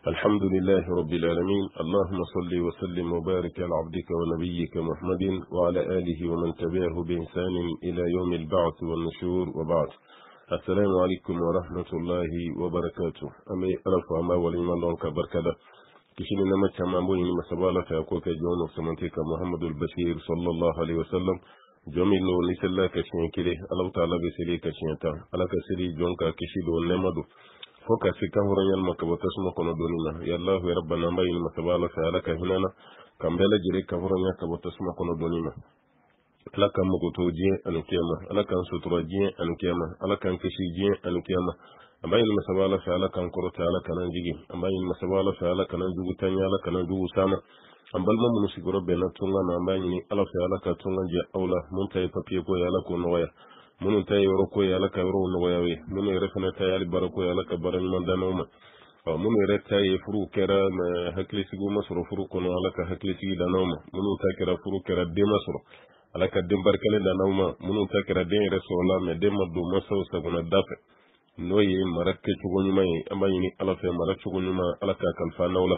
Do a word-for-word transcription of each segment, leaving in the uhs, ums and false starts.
الحمد لله رب العالمين. اللهم صل وسلم وبارك على عبدك ونبيك محمد وعلى آله ومن تبعه بإحسان إلى يوم البعث والنشور وبعد. السلام عليكم ورحمة الله وبركاته. أمي ألف أما وليما لونك بركة كشين نما تمامون مسبالة فأكوك جون وسمنتك محمد البشير صلى الله عليه وسلم جميل نو نسلا كشين كده الله تعالى بسلي كشين تا على كسري جونك كشيد ونمدو foka sika horon yalma ka bata suma kono donina ya Allah ya rabbana mayin masabala fa alaka hinana kambela jire ka horon ya ka bata suma kono donina alaka mugo toje an kiyama alaka sutura je an kiyama alaka kishi je an kiyama amayin masabala fa alaka korota alaka nan jigi amayin masabala fa alaka nan jugu tanya alaka nan jugu sama ambal ma mun sigoro bena tunga na amayin ala fa alaka tunga je aula mun tay papier ko ya alaka no waya munun tay yoro ko yala ka yoro no wayawe munun refana tay yali barako yala ka baran mandano ma munun re tay furu kera ma hakli sigu masro furu kono ala ka hakli sigi danoma munun tay kera furu kera de masro ala ka dem barkale danoma munun tay kera de resola me de maddo maso sagona dafe noye marakke chugoni mai amayini ala fe marak chugoni ma ala ka kalfa nawla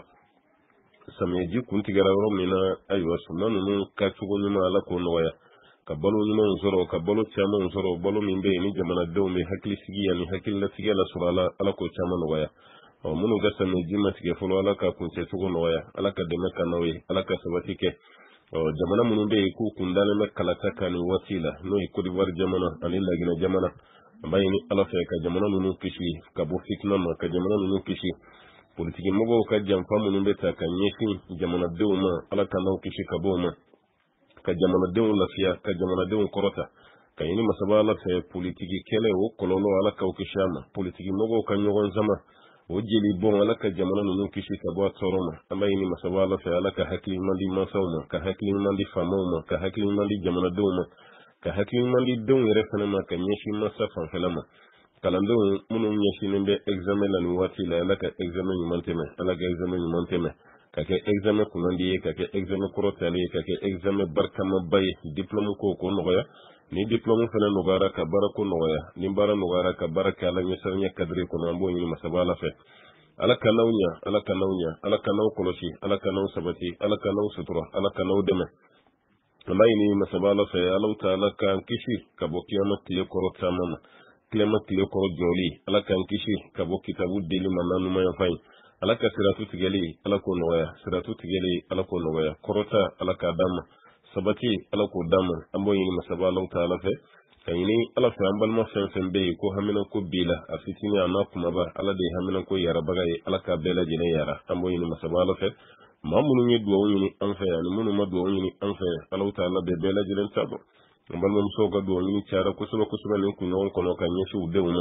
sameji kunti gara ro mina aywa sunanu ka chugoni ma ala ko no waya ka balo ɲuman sɔrɔ ka balo caman sɔrɔ balo min bɛ yen ni jamanadenw bɛ hakili sigi yan ni hakililatigɛ la sɔrɔ ala ala k'o caman nɔgɔya ɔ minnu ka samiyɛji ma tigɛ fɔlɔ ala ka kuncɛ cogo nɔgɔya ala ka dɛmɛ ka n'aw ye ala ka sabati kɛ ɔ jamana minnu bɛ yen k'u kun dalen bɛ kalata kan nin waati la n'o ye Côte d'Ivoire jamana ani Laginɛ jamana an b'a ɲini ala fɛ ka jamana ninnu kisi ka bɔ fitina ma ka jamana ninnu kisi politiki mɔgɔw ka janfa minnu bɛ ta ka ɲɛsin jamanadenw ma ala ka n'aw kisi ka bɔ o ma ka jamanadenw lafiya ka jamanadenw kɔrɔta ka ɲini masaba ala fɛ politiki kɛlɛ o kɔlɔlɔ ala k'aw kisi a ma politiki mɔgɔw ka ɲɔgɔn sama o jeli bɔn ala ka jamana ninnu kisi ka bɔ a tɔɔrɔ ma an b'a ɲini masaba ala fɛ ala ka hakili ɲuman di mansaw ma ka hakili ɲuman di faamaw ma ka hakili ɲuman di jamanadenw ma ka hakili ɲuman di denw yɛrɛ fana ma ka ɲɛsin masa fanfɛla ma kalandenw minnu ɲɛsinnen bɛ examen la nin waati la ala ka examen ɲuman tɛmɛ ala ka examen ɲuman tɛmɛ ka kɛ examen kunnandi ye ka kɛ examen kɔrɔtali ye ka kɛ examen barikama ye diplôme ko ko nɔgɔya ni diplôme fana nɔgɔyara ka baara ko nɔgɔya ni baara nɔgɔyara ka baara kɛ ala ɲɛsiranɲɛ kadiri kɔnɔ an b'o ɲini masaba ala fɛ ala ka n'aw ɲa ala ka n'aw ɲa ala ka n'aw kɔlɔsi ala ka n'aw sabati ala ka n'aw sutura ala ka n'aw dɛmɛ an b'a ɲini masaba ala fɛ ala ta ala k'an kisi ka bɔ kiyama tile kɔrɔ caman ma kiyama tile kɔrɔ jɔli ala k'an kisi ka bɔ kitabu deli ma nanumaya fa ye ala ka siratu tigɛli ala k'o nɔgɔya siratu tigɛli ala k'o nɔgɔya kɔrɔta ala k'a d'a ma sabati ala k'o d'a ma an b'o ɲini masaba alaw ta ala fɛ ka ɲini ala fɛ an balima fɛn fɛn bɛ yen ko hamina ko b'i la a fitinin a n'a kumaba ala de ye hamina ko yarabaga ye ala k'a bɛɛ lajɛlen yara an b'o ɲini masaba ala fɛ maa minnu ye duwawu ɲini an fɛ ani minnu ma duwawu ɲini an fɛ alaw ta ala bɛ bɛɛ lajɛlen ta dɔn an balimamusow ka duwawu ɲini cayara kosɛbɛ kosɛbɛ nin kunɲɔgɔn kɔnɔ ka ɲɛsin u denw ma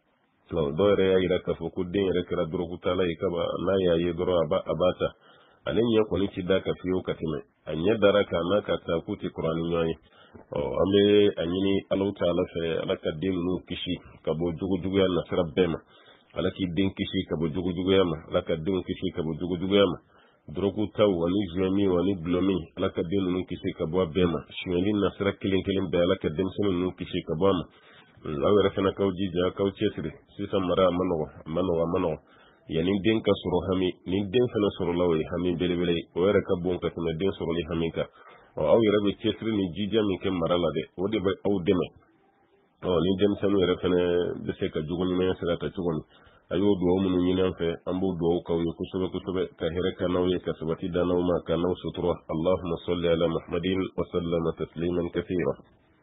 dɔw yɛrɛ y'a yira k'a fɔ ko den yɛrɛ kɛra dɔrɔgutala ye kaba n'a y'a ye dɔrɔn a b'a ta ale ɲɛ kɔni ti da ka fiyewu ka tɛmɛ a ɲɛ dara kan n'a ka taa k'u tɛ kuran ni ɲɔgɔn ye an bɛ a ɲini alaw ta ala fɛ ala ka den ninnu kisi ka bɔ jugujuguya nasira bɛɛ ma ala k'i den kisi ka bɔ jugujuguya ma ala ka denw kisi ka bɔ jugujuguya ma dɔrɔgutaw ani zuwɛmi ani gulɔmi ala ka den ninnu kisi ka bɔ a bɛɛ ma suɲɛli nasira kelen kelen bɛɛ ala ka denmisɛnnin ninnu kisi ka bɔ a ma aw yɛrɛ fana k'aw jija k'aw cɛsiri sisan mara a ma nɔgɔ a ma nɔgɔ a ma nɔgɔ yanni den ka sɔrɔ hami ni den fana sɔrɔla o ye hami belebele ye o yɛrɛ ka bon ka tɛmɛ den sɔrɔli hami kan ɔ aw yɛrɛ bɛ cɛsiri ni jija min kɛ mara la dɛ o de bɛ aw dɛmɛ ɔ ni denmisɛnninw yɛrɛ fana bɛ se ka jogo ɲuman sira ta cogo min a y'o duwawu minnu ɲini an fɛ an b'o duwawu k'aw ye kosɛbɛ kosɛbɛ ka hɛrɛ ka n'aw ye ka sabati da n'aw ma ka n'aw sutura allahumma salli ala muhammadin wa sallama tasliman kathira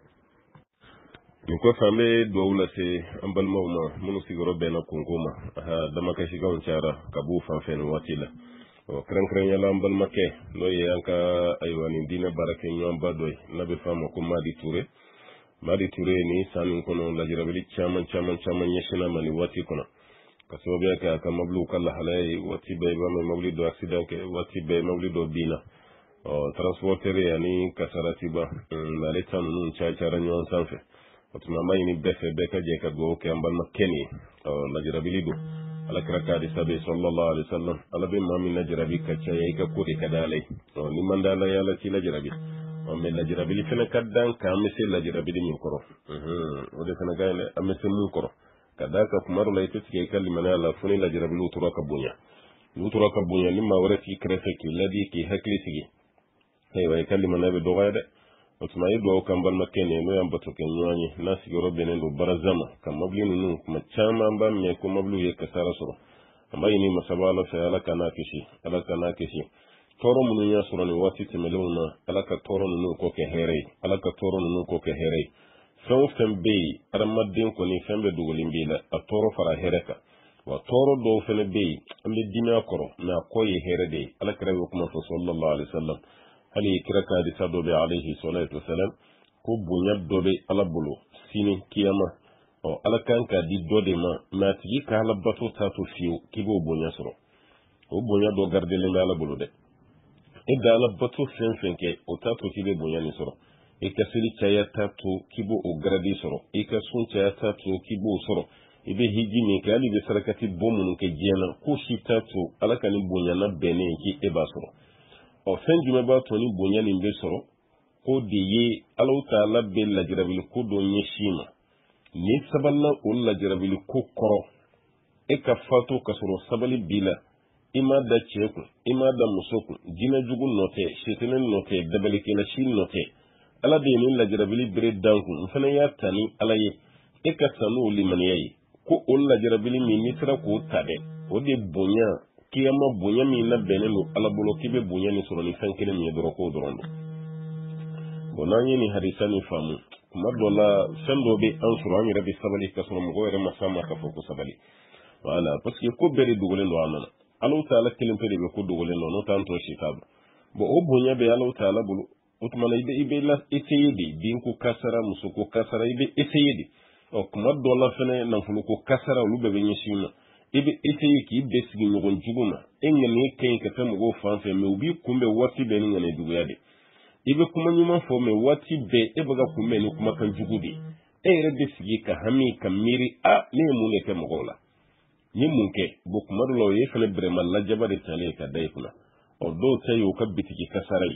nin kɔfɛ an bɛ duwawu lase an balimaw ma minnu sigiyɔrɔ bɛnna kunko ma aha damakasikanw cayara ka b'u fan fɛ nin waati la ɔ kɛrɛnkɛrɛnyala an balimakɛ n'o ye an ka ayiwa nin diinɛ baarakɛ ɲɔgɔnba dɔ ye n'a bɛ f'a ma ko Madi Ture Madi Ture nin san nin kɔnɔ lajirabili caman caman caman ɲɛsinna ma nin waati kɔnɔ ka sababuya kɛ a ka mɔbiliw ka lahalaya ye waati bɛɛ i b'a mɛn mɔbili dɔ accident kɛ waati bɛɛ mɔbili dɔ binna ɔ transporteur ani kasaratiba ale ta ninnu caya cayara ɲɔgɔn sanfɛ o tuma an b'a ɲini bɛɛ fɛ bɛɛ ka jɛ ka duwawu kɛ an balimakɛ nin ye ɔ lajirabili don ala kɛra k'a di sabe sallallahu alaihi wasallam ala bɛ maa min lajarabi ka caya i ka ko de ka di ala ye ɔ ni man di ala ye ala t'i lajarabi ɔ mɛ lajirabili fana ka dan kan an bɛ se lajirabili min kɔrɔ o de fana ka ɲi dɛ an bɛ se mun kɔrɔ ka da ka kuma dɔ la i tɛ tigɛ i ka limaniya la fo ni lajirabiliw tora ka bonya lutura ka bunya limma warati krefe ki ladi ki hakli sigi ay way kalima nabe do gayde otuma yido kan ban makene no yam bato ken nyani nasi goro benen do barazama kam mabli nu kuma chama ban me ko mablu ye kasara so amma ini masabala fa ala kana kishi ala kana kishi toro mun ya sura ni wati temeluna ala ka toro nu ko ke here ala ka toro nu ko ke here so fembe aramadin ko ni fembe dugulimbila a toro fara hereka wa toro do fene be ambe dina koro na koyi here de ala kare kuma sallallahu alaihi wasallam hali kiraka di sado be alayhi salatu wasalam ko bunya dobe ala bulu sini kiyama o ala kanka di dode ma na tigi ka ala bato tatu fiu kibo bunya soro o bunya do garde le ala bulu de e da ala bato fen fen ke o tatu kibe bunya ni soro e ka sili chaya tatu kibo o garde soro e ka sun chaya tatu kibo soro e be hiji ni ka ali be sarakati bomu ke jena ko shi tatu ala kan bunya na bene ki e ba soro o fen jume ba toni bonya ni be soro ko de ye Allah taala be la jirabil ko do nyeshima ni saballa o la jirabil ko koro e ka fato ka soro sabali bila ima da cheku ima da musoku jina jugu note shetenen note dabali kala shin note ala de ni la jirabil bre danku mfana ya tani ala ye e ka sanu liman yayi ko o la jirabil mi nisra ko tade o de bonya kiyama bonya mi na benelo ala bolo kibe bonya ni soro ni fankene mi doro ko dorondo bonanye ni hadisani famu kuma dola sando be an soro ami rabbi sabali ka soro mo gore masama ka foko sabali wala parce que ko bere dugole ndo amana Allah taala kilim pede be ko dugole ndo no tanto shitabu bo o bonya be Allah taala bulu utmana ibe ibe la eteyedi din ko kasara musu ko kasara ibe eteyedi o kuma dola fene nan fulu ko kasara lu be be nyishina ibe ite ki be sigi nyogon juguma engene ken ka tamu go fanfe me ubi kumbe wati be ni ngane dugu yade ibe kuma nyuma fo me wati be e baga kumbe ni kuma kan jugudi e rebe sigi ka hami ka miri a ni mu ne ke mogola ni munke bo kuma do ye fele brema la jabade tale ka dai kuna o do tayo ka bitiki kasarai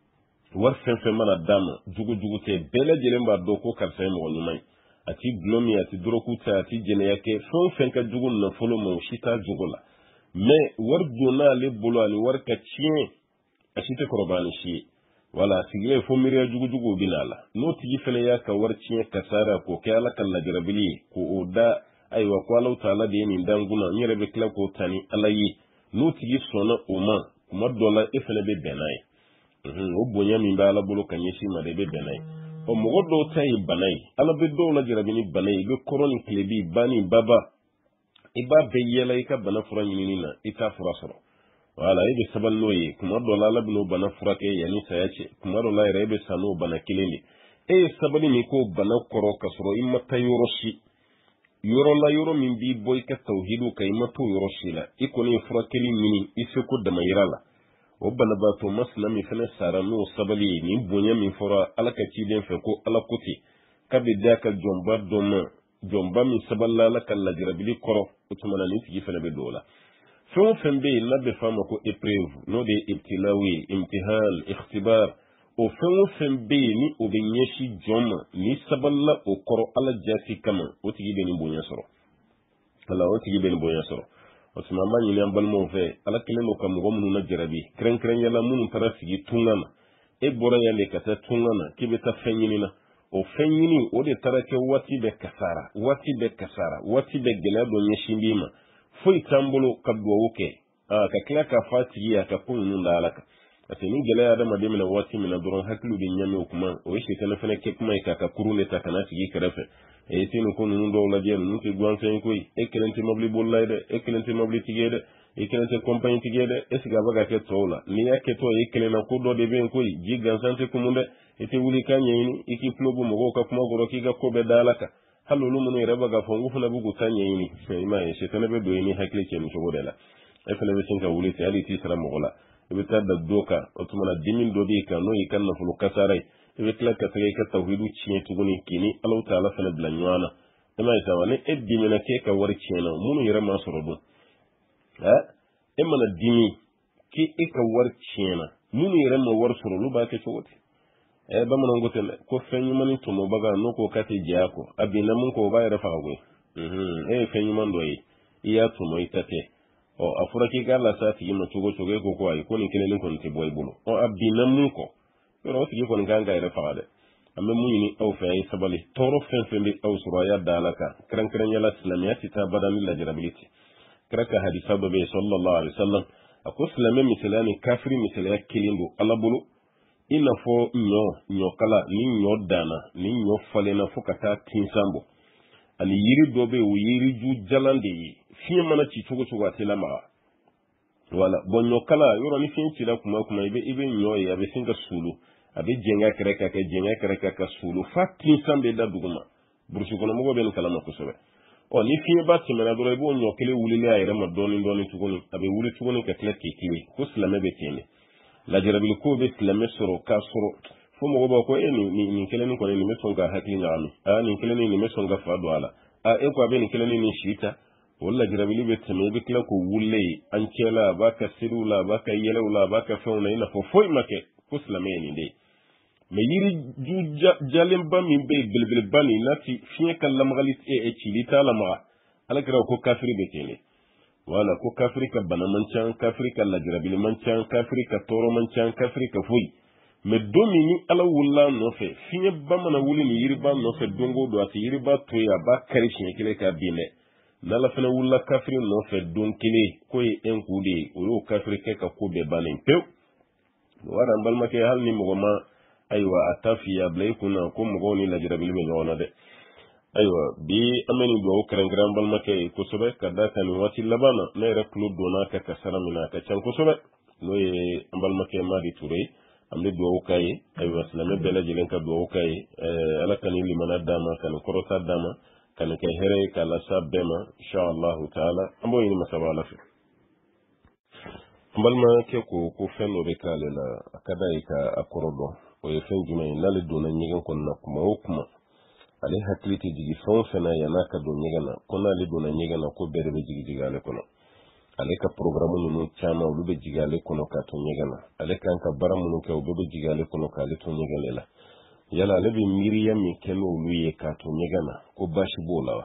war fenfe mana dama jugu jugu te bele jelemba do ko karsa mo nyumai ati glomi ati drokuta ati jene yake fon fenka jugun na folo mo shita jugula me war jona le bolo ani war ka chien ashite korobani shi wala sigile fo miriya jugu jugu binala no tigi fele ya ka war chien kasara ko ke ala kan la jarabili ko oda aywa ko ala taala de ni ndanguna nyere be kla ko tani alayi no tigi sona uma kuma dola e fele be benai mhm o bonya mi bala bolo kan yeshi ma de be benai o mogo do tay banay ala be do la jarabini banay be koroni klebi bani baba iba be yela ika bana fura nyini na ita fura soro wala ibe saballo yi kuma do la labno bana fura ke yani sayace kuma do la rebe sano bana kilindi e sabali ni ko bana koro kasoro imma tayoroshi yoro la yoro min bi boy ka tawhidu kay mato yoroshi la ikoni fura kili mini iseko da mayirala wabana ba to masna mi fene sara no sabali ni bonya mi fora ala ka ci den fe ko ala kuti kabe daka jomba doma jomba mi saballa la kala jirabili koro utumana ni tigi fene be dola fon fembe la be fama ko épreuve no de ibtilawi imtihan ikhtibar o fon fembe ni o be nyeshi joma ni saballa o koro ala jati kama o tigi be ni bonya soro ala o tigi be ni bonya soro osima ma nyini ambal mo fe ala kilelo kam go munu na jarabi kren kren yala munu tara sigi tungana e bora yale kata tungana kibe ta fenyini na o fenyini o de tara ke wati be kasara wati be kasara wati be gela do nyeshindima foi tambolo kadwo woke a ka kila ka fati ya ka kunu na alaka ati ni gela ya da mademi na wati mina doron haklu bi nyame kuma o shi tana fene ke kuma ka ka kurune ta kana sigi karafe e tinu ko nu do la jeen nu ti gwansen koy e kelente mobli bollayde e kelente mobli tigede e kelente compagnie tigede e siga baga ke tola ni yake to e kelena ko do de ben koy ji gansante ko munde e te wuli kanyeni e ki plobu mo ko kuma goro ki ga ko be dalaka halulu mun re baga fo ngufu na bugu tanyeni e ma e shetane be do ni hakle ke mi jogo dela e fele be sinka wuli ti ali ti sala mo gola e be tadda doka o tumana dimin do di kan no e kan na fulu kasarai ibe kila ka tege ka tawhidu ciye tuguni kini Allah ta'ala fana blanywana ema isawa ne eddi mena ke ka wari ciyena munu yira ma soro dun ha ema na dimi ki e ka wari ciyena munu yira ma wari soro lu ba ke choti e ba mun ngote ko fenyu mani to mo baga no ko kate jiako abina mun ko ba yira fa gwe mhm e fenyu man do yi iya to mo itate o afura ki galla sa ti no chugo chugo ko ko ay ko ni kelelin ko ni boy bulu o abina mun ko ro ti ko nganga ire faade amma mun ni aw fa ay sabali toro fen fen bi aw suraya dalaka kran kran yala islamiyati ta badani la jarabiliti kraka hadisa do be sallallahu alaihi wasallam ako islami misalani kafiri misalaya kilindu ala bulu ina fo nyo nyo kala ni nyo dana ni nyo falena fo kata tinsambo ani yiri dobe wu yiri ju jalande fiye mana ci chugo chugo atela ma wala bon nyo kala yoro ni fiye ci da kuma kuma ibe ibe nyo ya be singa sulu abe jenga kreka ka jenga kreka ka sulu fa tinsambe da duguma bursu kono mo be kala ma ko sobe o ni fiye ba ti mena doro ibo nyo kele wulile ayre ma doni doni chugo ni abe wuli chugo ni ka kle kiki ko slame be tene la jarabil ko be slame soro ka soro fo mo ba ko e ni ni kele ni ko ni mesonga hakli ngami a ni kele ni mesonga fa do ala a e ko be ni kele ni shita walla jarabil be teme be kala ko wulle an kela ba ka sirula ba ka yelawla ba ka fewna ina fo foy make ko slame ni de me yiri ju jalim ba min be bilbil bani nati fiye kallam galit e e chilita lama ala kira ko kafiri be tene wala ko kafiri ka bana mancan kafiri ka la jarabil mancan kafiri ka toro mancan kafiri ka fuy me domi ni ala wulla no fe fiye ba mana wuli ni yiri ba no fe dongo do ati yiri ba to ya ba kari fiye kile ka bine nala fana wulla kafiri no fe don kile ko e en kude o yo kafiri ke ka ko be banin pew wala mbalma ke hal ni mo ma aywa atafiya blay kuna ko mo goni la jarabil me nyona de aywa bi ameni do kran gran bal make ko sobe kada tan wati labana ne rek lu dona ka kasara mina ka chan ko sobe no ye ambal make madi touré amde do kay aywa salame bela jilen ka do kay ala kan limana dama kan korota dama kan kay here kala sabema inshallah taala ambo ni masabala fi ambal make ko ko fenno be kala la akada ka akorodo o ye fen jumay nale dona nyigan kon na kuma o kuma ale hakliti jigi fon fena yana ka do nyigana kona le dona nyigana ko bere be jigi jigale kono ale ka programu nunu chama ulu be jigale kono ka to nyigana ale kan ka baramu nu ke o be jigale kono ka le to nyigale la yala ale be miriya mi keno ulu ye ka to nyigana ko bashi bola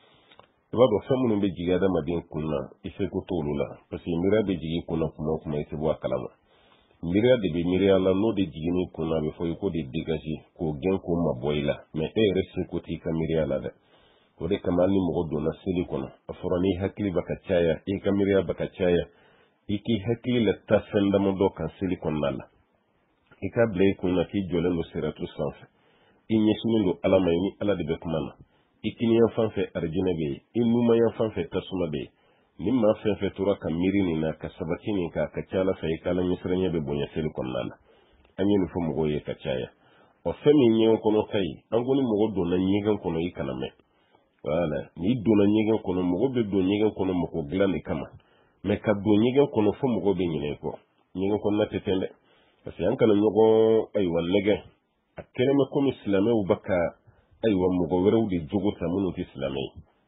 wa ba famu nu be jigada madin kunna ife ko tolula parce mira be jigi kono kuma kuma ite bo kalama miriya de be miriya la no de jigini kuna be foy ko de digaji ko gen ko maboyla mais e resi ko ti ka miriya la de o de kamal ni mo do na seli kono afrani hakli baka chaya e ka miriya baka chaya iki hakli la tafenda mo do kan seli kono la e ka ble kuna ki jole no siratu sanf inye sunu ala mayni ala de be kuma ikini yan fanfe arjina be inuma yan fanfe tasuma be nimma fen fe tura ka mirini na ka sabatini ka ka cala fa kala misranya be bonya sel kon nala anyi no fo mo ye ka caya o femi nyen kono kai angoni mo do na nyigan kono ikana me wala ni do na nyigan kono mo be do nyigan kono mo ko glani kama me ka do nyigan kono fo mo be nyine ko nyigan kono na tetende parce yan kana nyogo ay wallege akene me ko islame u baka ay wa mo go wérewdi jogo ta munu islame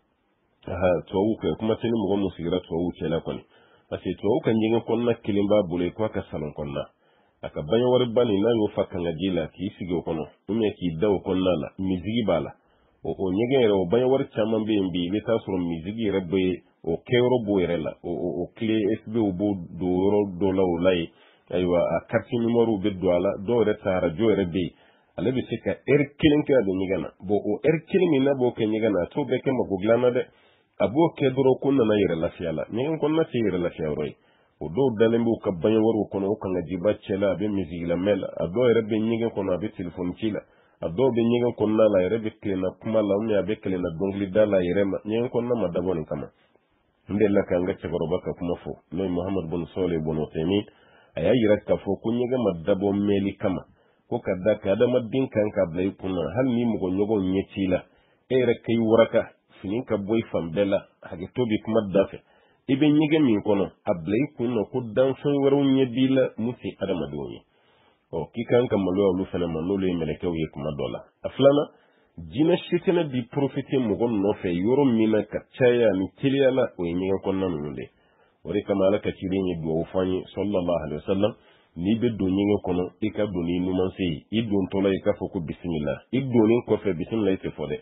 aha tuwawu kai kuma sai mu gomu sigira tuwawu ce la kwani ase tuwawu kan jingen konna kilimba bule ko aka salon konna aka banyo wari bani na yo fakka ngajila ki sigo kono umme ki daw konna la mizigi bala o o nyege ro banyo wari chama be mbi be ta suru mizigi rabbe o kewro bo erela o o clé sb o bo do ro do la ulai aywa a carte numéro be do ala do re tara jo rebe ale be sika er kilin ka do nyigana bo o er kilin na bo ke nyigana to be ke magoglana de abo ke doro kunna na yere lafiya la ni kon na yere lafiya roy o do dalembu ka banya waru kono kan ga jiba chela be mizila mel ado yere be nyige kono be telephone chila ado be nyige konna la yere be klena kuma la umya be klena dongli dala yere ma nyige konna ma dabon kama ndella ka nga chagoro baka kuma fo no muhammad bin sole bin utaymin aya yira ka fo kunyige ma dabo meli kama ko kadda ka da madin kan ka blay kunna hal ni mu go nyogo nyetila ere kay waraka finin ka boy fambela hage tobi kuma dafe ibe nyige min kono ablay kunno ko dan fon waru nyedila musi adama doni o kikan ka malo lu fana man lo meleke wi kuma dola aflana jina shitena di profite mo gon no fe yoro mina ka chaya ni tiliyala o nyige konna nunde ore kamala ka tirinyi do fani sallallahu alaihi wasallam ni be do nyige kono ika do ni numan sei idon tola ika foko bismillah idon ko fe bismillah te fode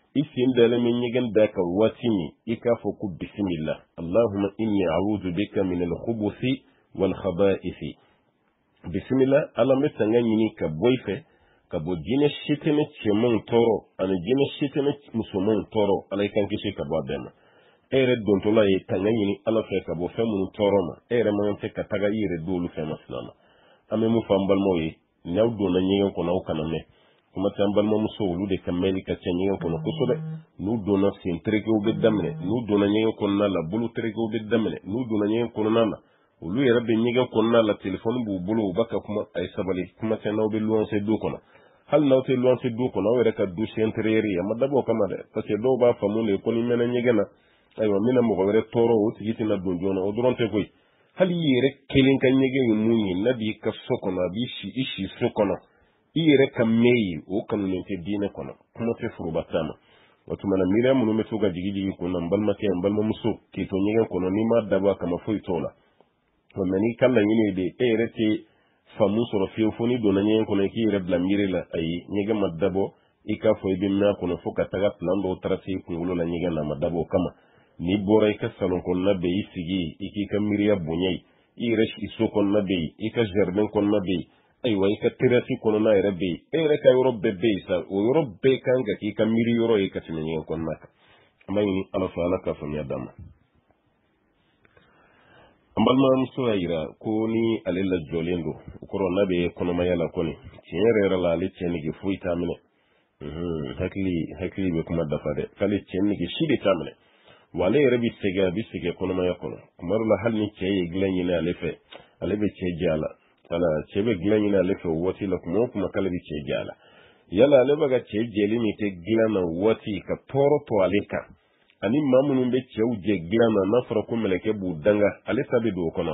isin da lamin yigan da ka watini ika fo ku bismillah allahumma inni a'udhu bika min al-khubuthi wal khaba'ith bismillah ala metanga nyini ka boyfe ka bo jine shitene chemon toro ana jine shitene musomon toro ala kan kishi ka bo dema ere don to la e tanga nyini ala fe ka bo femun toro ma ere man te ka taga yire dolu fe maslama ame mu fambal moyi nyaw do na nyiga ko naw kaname kuma tambal mo musowlu de kameli ka cenyiga ko no kusobe nu do na sin treke o be damne nu do na nyiga ko na la bulu treke o be damne nu do na nyiga ko na la ulu yara be nyiga ko na la telephone bu bulu baka kuma ay sabali kuma te naw be luon se do ko na hal naw te luon se do ko na wera ka du sentreri ya madabo kama de parce que do ba famu le ko ni mena nyiga na aywa mina mo wera toro o tigiti na do jona o doronte koy hal yere kelin kan nyiga yu munyi nabi ka sokona bi shi ishi sokona ire ka meyi o kanu ne te dine kono kuma te furu batama wato mana mira mun me tuga jigiji ko nan balma ke balma muso ke to nyigen kono ni ma daba kama foi tola to mani kala yini de ere te famu soro fiyo foni do na nyigen kono ki ire blamire la ayi nyigen madabo ika foi bi na kono fuka taga plando trasi kungulo la nyigen na madabo kama ni bora ika salon kon na be isigi iki ka miriya bonyai ire iso kon na be ika jardin kon na be aywa ika terasi kono na ere be ere ka yoro bebe sa o yoro be kanga ki ka miri yoro e ka timenye kon naka amani ala fa ala ka fanya dama ambal ma muso ayira ko ni alela jolendo ko na be kono mayala koni tiere era la le tieni gi fuita mine mhm hakli hakli be kuma dafa de kale tieni gi shide tamine wale ere bi sega bi sega kono maya kono kuma la halni tiye glenyi na lefe alebe tiye jala ala chebe glani na lefe wati la kuma kuma kala bi che jala yala le baga che jeli ni te glana wati ka toro to aleka ani mamunu be che uje glana na fara ko meleke bu danga ale sabe do kono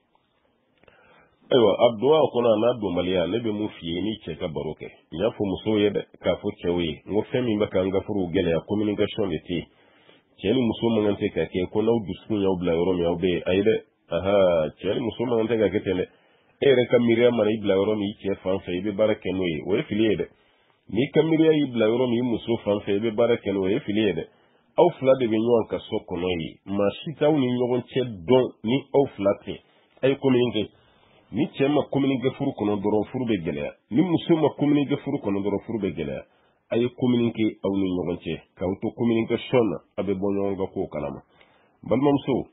aywa abdua kono na do maliya le be mu fiye ni che ka baroke nya fo muso yede ka fo chewi ngo femi mbaka nga furu gele ya communication de ti cheni muso mangante ka ke ko na dusu nya obla yoro mi obe ayde aha cheni muso mangante ka ke tele ere kamiria mana ibla yoro mi che fansa ibe barake no yi o filiye de ni kamiria ibla yoro mi muso fansa ibe barake no yi filiye de aw fla de benyo ka soko no yi ma shita uni nyogon che don ni aw fla te ay ko minge ni che ma communique furu kono doro furu be gele ni muso ma communique furu kono doro furu be gele ay communique aw ni nyogon che ka to communication abe bonyo ga ko kalama balmam so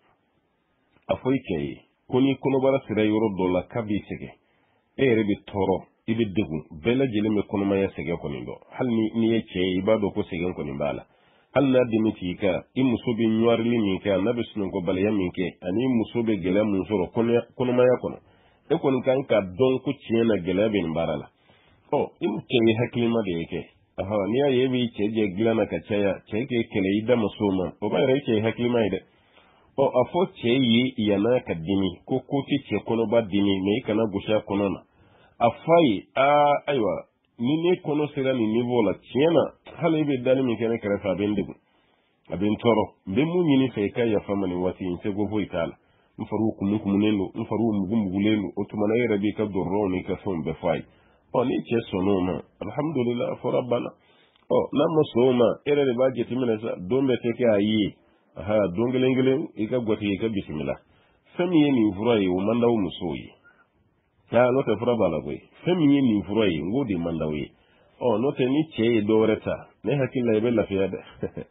afoy kay koni kono bara sira yoro dola kabi sege ere bi toro ibi degu bela jele me kono maya sege koni do hal ni ni yece ibado ko sege koni bala hal na dimiti ka imuso bi nyar li mi ka na bisno ko bala yaminke ani muso be gele mun soro kono kono maya kono e kono kan ka don ko ciena gele bin barala o im ke haklima de yake aha ni ya yebi ce je gilana ka caya ce ke kele ida musoma o ba rai ce haklima ide o afo che yi yana ka dimi ko ko ti che kono ba dimi me kana gusha kono na afai a aiwa ni ne kono sira ni nivo la tiena hale be dani mi kene kare fa ben digu abin toro be mu ni fe kai ya famani wati in se go boy kala mfaru ku mun ku munelo mfaru mu gum gulelo o tuma na yera bi ka dorro ni ka fon be fai o ni che sono ma alhamdulillah for rabbana o na mo soma ere be ba jeti mina sa dombe te ke ayi aha dongelengelen ika gwati ika bismillah fami yeni vurai o mandaw musoyi ya no te fura bala boy fami yeni vurai ngodi mandawi o no te ni che doreta ne hakilla ibe lafiya da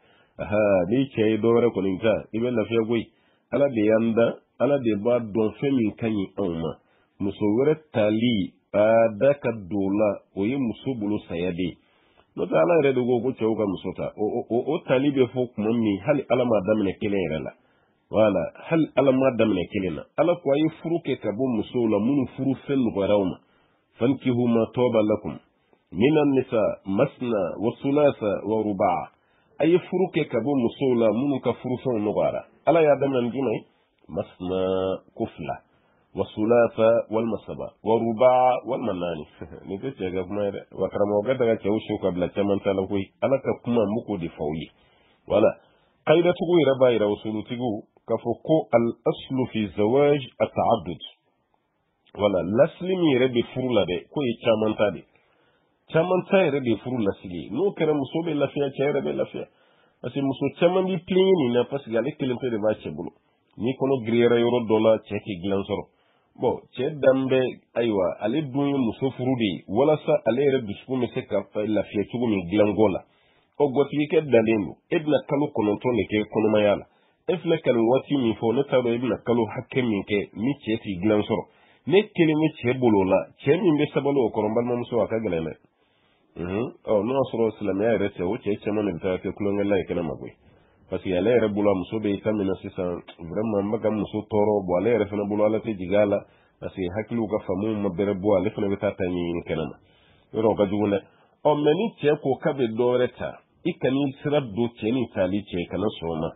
aha ni che dore ko ninka ibe lafiya goy ala de yanda ala de ba don fami kanyi amma musowere tali ada ka dola o yi musobulu sayade no ta ala ire dogo ko chewka musota o o o talibe fo kuma mi hal alama damne kelen rela wala hal alama damne kelena ala ko ay furuke ka bo musola mun furu fen gharawma fankihu ma toba lakum minan nisa masna wa sulasa wa ruba' ay furuke ka bo musola mun ka furu fen ngara ala ya damne ngimay masna kufla والثلاثة والمسبة والرباع والمناني نقول يا جماعة وكرم وقت هذا كوشو قبل كمان تلوي أنا كم مكو دفاعي ولا قيد تقول رباي رسول تقول كفوكو الأصل في الزواج التعدد ولا لسلمي ربي فرلا ده كوي كمان تادي caman ta yɛrɛ de furu lasigi n'o kɛra muso bɛ lafiya cɛ yɛrɛ bɛ lafiya parce que muso caman bi tilenye nin na parce que ale kelen pe de b'a cɛ bolo ni kɔnɔ giriyara yɔrɔ dɔ la cɛ tɛ dilan sɔrɔ bon cɛ danbɛ ayiwa ale dun ye muso furu de ye walasa ale yɛrɛ dusukun bɛ se ka lafiya cogo min dilanko la o gwatigikɛ dalen don e bɛna kalo kɔnɔntɔn de kɛ kɔnɔmaya la e filɛ ka nin waati min fɔ ne t'a dɔn e bɛna kalo hakɛ min kɛ ni cɛ t'i dilan sɔrɔ ne kelen bɛ cɛ bolo la cɛ min bɛ sabali o kɔrɔ n balimamuso a ka gɛlɛn dɛ ɔ n'o y'a sɔrɔ silamɛya yɛrɛ tɛ o cɛ caman de bɛ taa kɛ kulonkɛla ye kɛnɛ ma koyi parce que ale yɛrɛ bolo a muso bɛ ta min na sisan vraiment n bɛ ka muso tɔɔrɔ bon ale yɛrɛ fana bolo ala tɛ jigin a la parce que hakiliw ka faamuw ma bɛrɛ bɔ ale fana bɛ taa ta ɲɛɲini kɛnɛ ma yɔrɔ o ka jugu dɛ ɔ mɛ ni cɛ ko k'a bɛ dɔ wɛrɛ ta i kan'i sira don cɛ ni taali cɛ kana sɔn o ma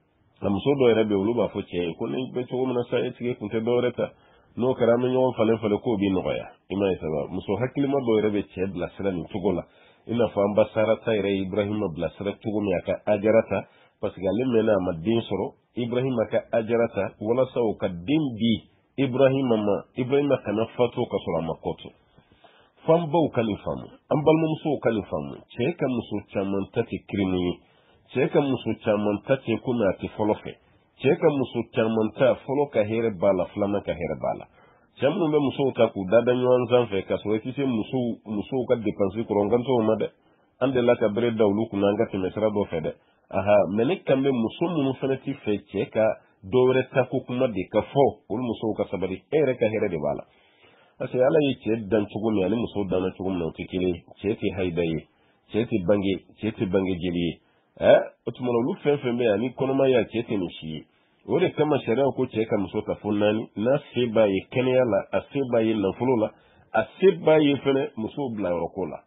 a muso dɔ yɛrɛ bɛ olu b'a fɔ cɛ ye ko ne bɛ cogo min na sa e tigi kun tɛ dɔ wɛrɛ ta n'o kɛra an bɛ ɲɔgɔn falen falen k'o b'i nɔgɔya i m'a ye saba muso hakilima dɔ yɛrɛ bɛ cɛ bilasira nin cogo la i n'a fɔ an ba sarata yɛrɛ ye ibrahima bilasira cogo min a ka ajara ta parce que ale mɛnna a ma den sɔrɔ ibrahima ka ajara ta walasa o ka den di ibrahima ma ibrahima kana fatu ka sɔrɔ a ma kɔtu fan baw ka nin faamu an balimamusow ka nin faamu cɛ ka muso caman ta tɛ kirimu ye cɛ ka muso caman ta tɛ komi a tɛ fɔlɔ fɛ cɛ ka muso caman ta fɔlɔ ka hɛrɛ b'a la filanan ka hɛrɛ b'a la cɛ minnu bɛ musow ta k'u dada ɲɔgɔn sanfɛ ka sɔrɔ i tɛ se musow musow ka dépense kɔrɔ n kan t'o ma dɛ an delila ka bere da olu kunna an ka tɛmɛ sira dɔ fɛ dɛ aha mɛ ne kan bɛ muso minnu fana tɛ fɛ cɛ ka dɔ wɛrɛ ta ko kuma de ka fɔ olu musow ka sabali e yɛrɛ ka hɛrɛ de b'a la parce que ala ye cɛ dan cogo min ani muso danna cogo min na o tɛ kelen ye cɛ tɛ hayida ye cɛ tɛ bange cɛ tɛ bange jeli ye ɛ o tuma na olu fɛn fɛn bɛ yan ni kɔnɔmaya cɛ tɛ nin si ye o de kama sariya ko cɛ ka muso ta fo naani n'a se b'a ye kɛnɛya la a se b'a ye nafolo la a se b'a ye fɛnɛ musow bila yɔrɔ ko la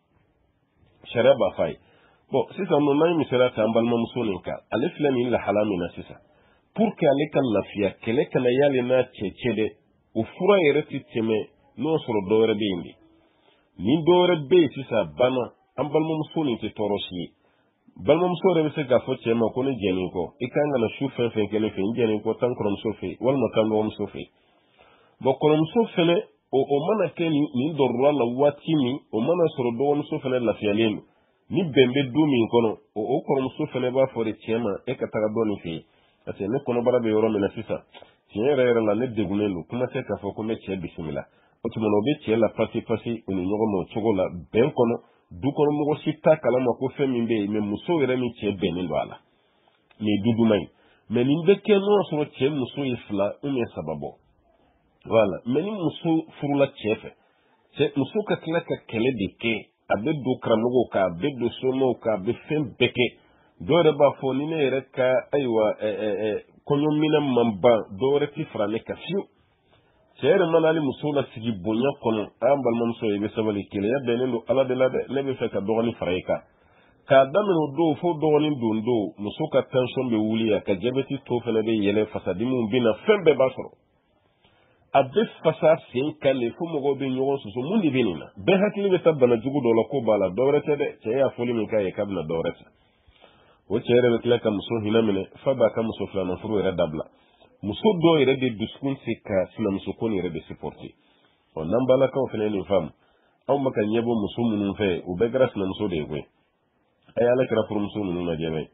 sariya b'a f'a ye bon sisan nɔ n'an ye misaliya ta an balimamuso nin kan ale filɛ nin lahala min na sisan pour que ale ka lafiya kɛlɛ kana y'ale n'a cɛ cɛ dɛ o fura yɛrɛ tɛ tɛmɛ n'o sɔrɔ dɔ wɛrɛ bɛ yen de ni dɔ wɛrɛ bɛ yen sisan banna an balimamuso nin tɛ tɔɔrɔ si ye balimamuso yɛrɛ bɛ se k'a fɔ cɛ ma ko ne jɛnnen kɔ i kan ka na su fɛn fɛn kɛ ne fɛ n jɛnnen kɔ taa n kɔrɔmuso fɛ walima taa n dɔgɔmuso fɛ bon kɔrɔmuso fɛnɛ o o mana kɛ nin nin dɔrɔla la waati min o mana sɔrɔ dɔgɔmuso fɛnɛ lafiyalen don ni bɛn bɛ don min kɔnɔ o o kɔrɔmuso fɛnɛ b'a fɔ de cɛ ma e ka taga dɔ nin fɛ yen parce que ne kɔnɔbara bɛ yɔrɔ min na sisan tiɲɛ yɛrɛ yɛrɛ la ne degunnen don kuma tɛ k'a fɔ ko n bɛ cɛ bisimila o tuma na o bɛ cɛ la pasi pasi u ni ɲɔgɔn ma o cogo la bɛn kɔnɔ du kɔnɔ mɔgɔ si t'a kalama ko fɛn min bɛ yen mɛ muso yɛrɛ ni cɛ bɛnnen don a la nin ye duduma ye mɛ nin bɛ kɛ n'o y'a sɔrɔ cɛ muso ye fila ubiyɛn saba bɔ voilà mɛ ni muso furula cɛ fɛ cɛ muso ka tila ka kɛlɛ de kɛ a bɛ don karamɔgɔw kan a bɛ don somɔgɔw kan a bɛ fɛn bɛɛ kɛ dɔw yɛrɛ b'a fɔ ni ne yɛrɛ ka ayiwa kɔɲɔminɛ man ban dɔw wɛrɛ ti fara ne kan fiyewu cɛ yɛrɛ mana hali muso lasigi bonya kɔnɔ an balimamuso i bɛ sabali keleya bɛnnen don ala de la dɛ ne bɛ fɛ ka dɔgɔnin fara i kan k'a daminɛ o don fo dɔgɔnin don don muso ka tension bɛ wuli a ka jabɛti tɔ fana bɛ yɛlɛ fasadimiw bɛ na fɛn bɛɛ b'a sɔrɔ a bɛ fasa sen kan de fo mɔgɔw bɛ ɲɔgɔn soso mun de bɛ nin na bɛɛ hakili bɛ taa bana jugu dɔ la ko b'a la dɔwɛrɛ tɛ dɛ cɛ y'a fɔli min k'a ye k'a bɛna dɔwɛrɛ ta o cɛ yɛrɛ bɛ tila ka muso hinɛ minɛ fa b'a ka muso filanan furu yɛrɛ dabila muso dɔw yɛrɛ de dusukun se ka sinamuso ko nin yɛrɛ de supporter ɔ n'an balakaw fana nin faamu anw bɛ ka ɲɛbɔ muso minnu fɛ u bɛɛ kɛra sinamuso de ye koyi a ye ala kɛra furumuso ninnu lajɛ bɛ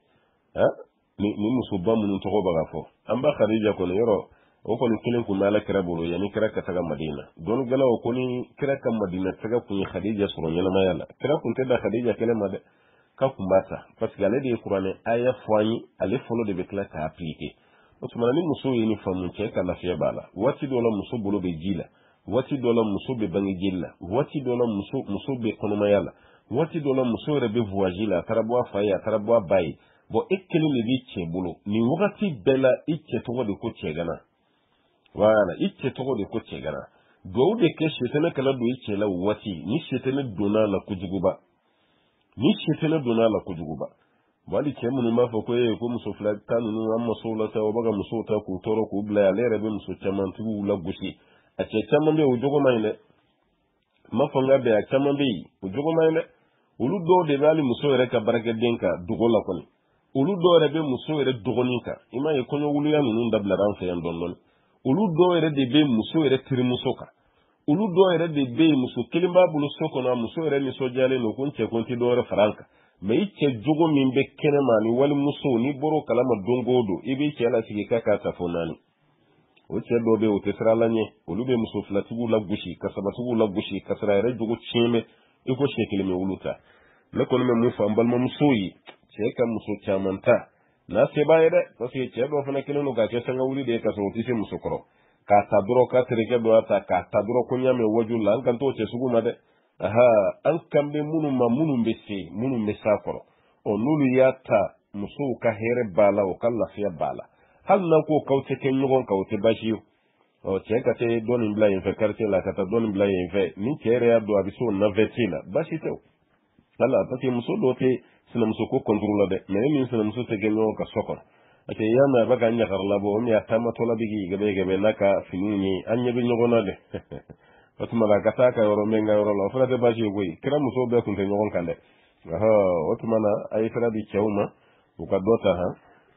ni ni musoba minnu tɔgɔ bɛ ka fɔ an ba Khadija kɔni yɔrɔ o kɔni kelen kun bɛ ala kɛra bolo yanni kɛra ka taga Madina dɔnnigɛlaw ko ni kɛra ka Madina taga kun ye Khadija sɔrɔ ɲɛnamaya la kɛra kun tɛ da Khadija kɛlɛ ma dɛ k'a kun b'a ta parce que ale de ye kuranɛ aya fɔ an ye ale fɔlɔ de bɛ tila k'a appliquer o tuma ni muso ye ni faamu cɛ ka lafiya b'a la waati dɔ la muso bolo bɛ ji la waati dɔ la muso bɛ bange jeli la waati dɔ la muso muso bɛ kɔnɔmaya la waati dɔ la muso yɛrɛ bɛ voyage la a taara bɔ a fa ye a taara bɔ a ba ye bon e kelen de b'i cɛ bolo nin wagati bɛɛ la i cɛ tɔgɔ de ko cɛgana voilà i cɛ tɔgɔ de ko cɛgana duwawu de kɛ sɛtɛnɛ kana don i cɛ la o waati ni sɛtɛnɛ donna a la kojuguba ni sɛtɛnɛ donna a la kojuguba wali cɛ minnu b'a fɔ ko ee ko muso fila ta ninnu an musow la sa o bɛ ka musow ta k'u tɔɔrɔ k'u bila ale yɛrɛ bɛ muso caman tigiw la gosi a cɛ caman bɛ yen o jogo man ɲi dɛ n m'a fɔ n ka bɛn a caman bɛ yen o jogo man ɲi dɛ olu dɔw de bɛ hali muso yɛrɛ ka baarakɛden kan dogo la kɔni olu dɔw yɛrɛ bɛ muso yɛrɛ dɔgɔnin kan i m'a ye kɔɲɔwuluya ninnu dabilara an fɛ yan dɔɔnin dɔɔnin olu dɔw yɛrɛ de bɛ muso yɛrɛ terimuso kan ulu do ere de be muso kelimba bulu soko na muso ere ni sojale no kun che kun ti do ere franka me ike jogo min be kenema ni wal muso ni boro kalama dongodo ibe ke ala sigi kaka tafonani o che do be o tesra lanye ulu be muso flatibu la gushi kasabatu la gushi kasra ere jogo chime iko che kelime uluta le kono me mufa mbal ma muso yi che ka muso chamanta na se bayre to se che do fana keleno ga che sanga wuli de ka so ti se muso koro ka taduro ka tereke do ata ka taduro kunya me wajula an kan to che sugu made aha an kambe munu ma munu mbese munu mbesa koro o nulu yata muso ka here bala o kala fiya bala hal na ko kaute ken nyogon kaute bashi o che ka te doni bla in fe karte la ka ta doni bla in fe ni kere ya do abiso na vetila bashi te ala ta ke muso do te sina muso ko kontrola de me min sina muso te genyo ka sokor ate yama baga nya garla bo mi atama tola bigi gabe gabe naka finuni anya bi nyogona de otuma la kata ka yoro menga yoro la fara de baji goyi kira muso be kun te nyogon kande aha otuma na ay fara bi chawma bu ka dota ha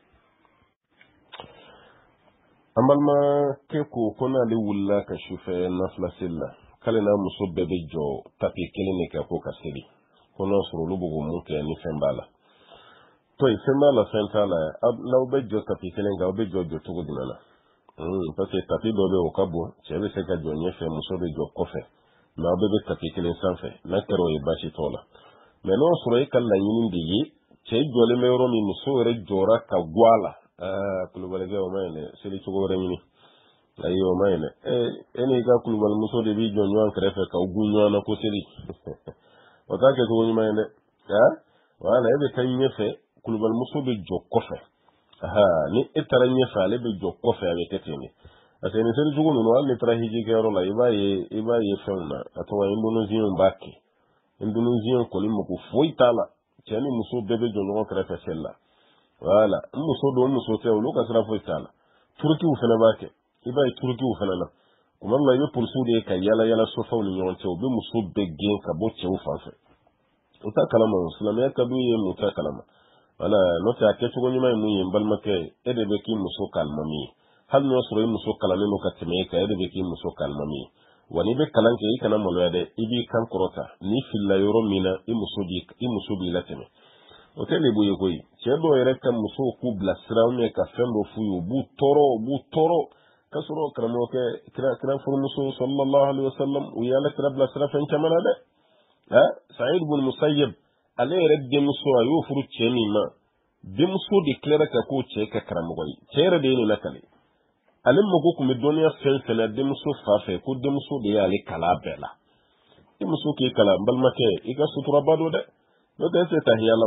ambal ma ke ko kona le wulla ka shufe nafla silla kale na muso bebe jo tapi kelene ka ko kasiri kono suru lubu mu ke ni fembala to ifema la sentala law be jo tapi kelen ga be jo jo tugo dinala mm parce que tapi do be okabo chebe se ka jo nyefe muso be jo kofe na be be tapi kelen sanfe na kero e bashi tola meno sura e kala yinin digi che jo le mero mi muso re jora ka gwala ah kulubale ga o mane seli tugo re ni ayo mane e eni ga kulubale muso de bi jo nyan krefe ka ugunyo na ko seli o ta ke ko ni mane ha wala e be tan nyefe kulubal muso be jo kofe aha ni etara nyefa le be jo kofe avec tetene ate ni sel jugo no al letra hiji ke ro la ibaye ibaye fenna atwa indonesia mbaki indonesia ko ni mako foitala chani muso bebe jo no krefe sella wala muso do muso te o luka sra foitala turki u fena bake ibaye turki u fena na kuma la yo pulsu de ka yala yala so fa ni nyon te o be muso be gen ka bo che u fanfe uta kalama islamiyya ka duye muta kalama wala nota ke tugo nyima mu yin balmake ede be ki muso kalmami hal no soro muso kalane no katime ka ede be ki muso kalmami wani be kalanke yi kana molo ade ibi kan korota ni filla yoro mina i muso di i muso bi lateme o tele bu yegoyi chebo ere kan muso ku blasra me ka fembo fuyu bu toro bu toro kasoro kramo ke kra kra fu muso sallallahu alaihi wasallam u yala kra blasra fen chamana de ha sa'id ibn musayyib ale redde muso ayo furu chemi ma de muso declare ka ko che ka karamoyi chere de ni nakale ale mogo ku me donia sen sen de muso fa fe ko de muso de ale kala bela de muso ke kala balma ke iga sutura bado de no de se tahiyala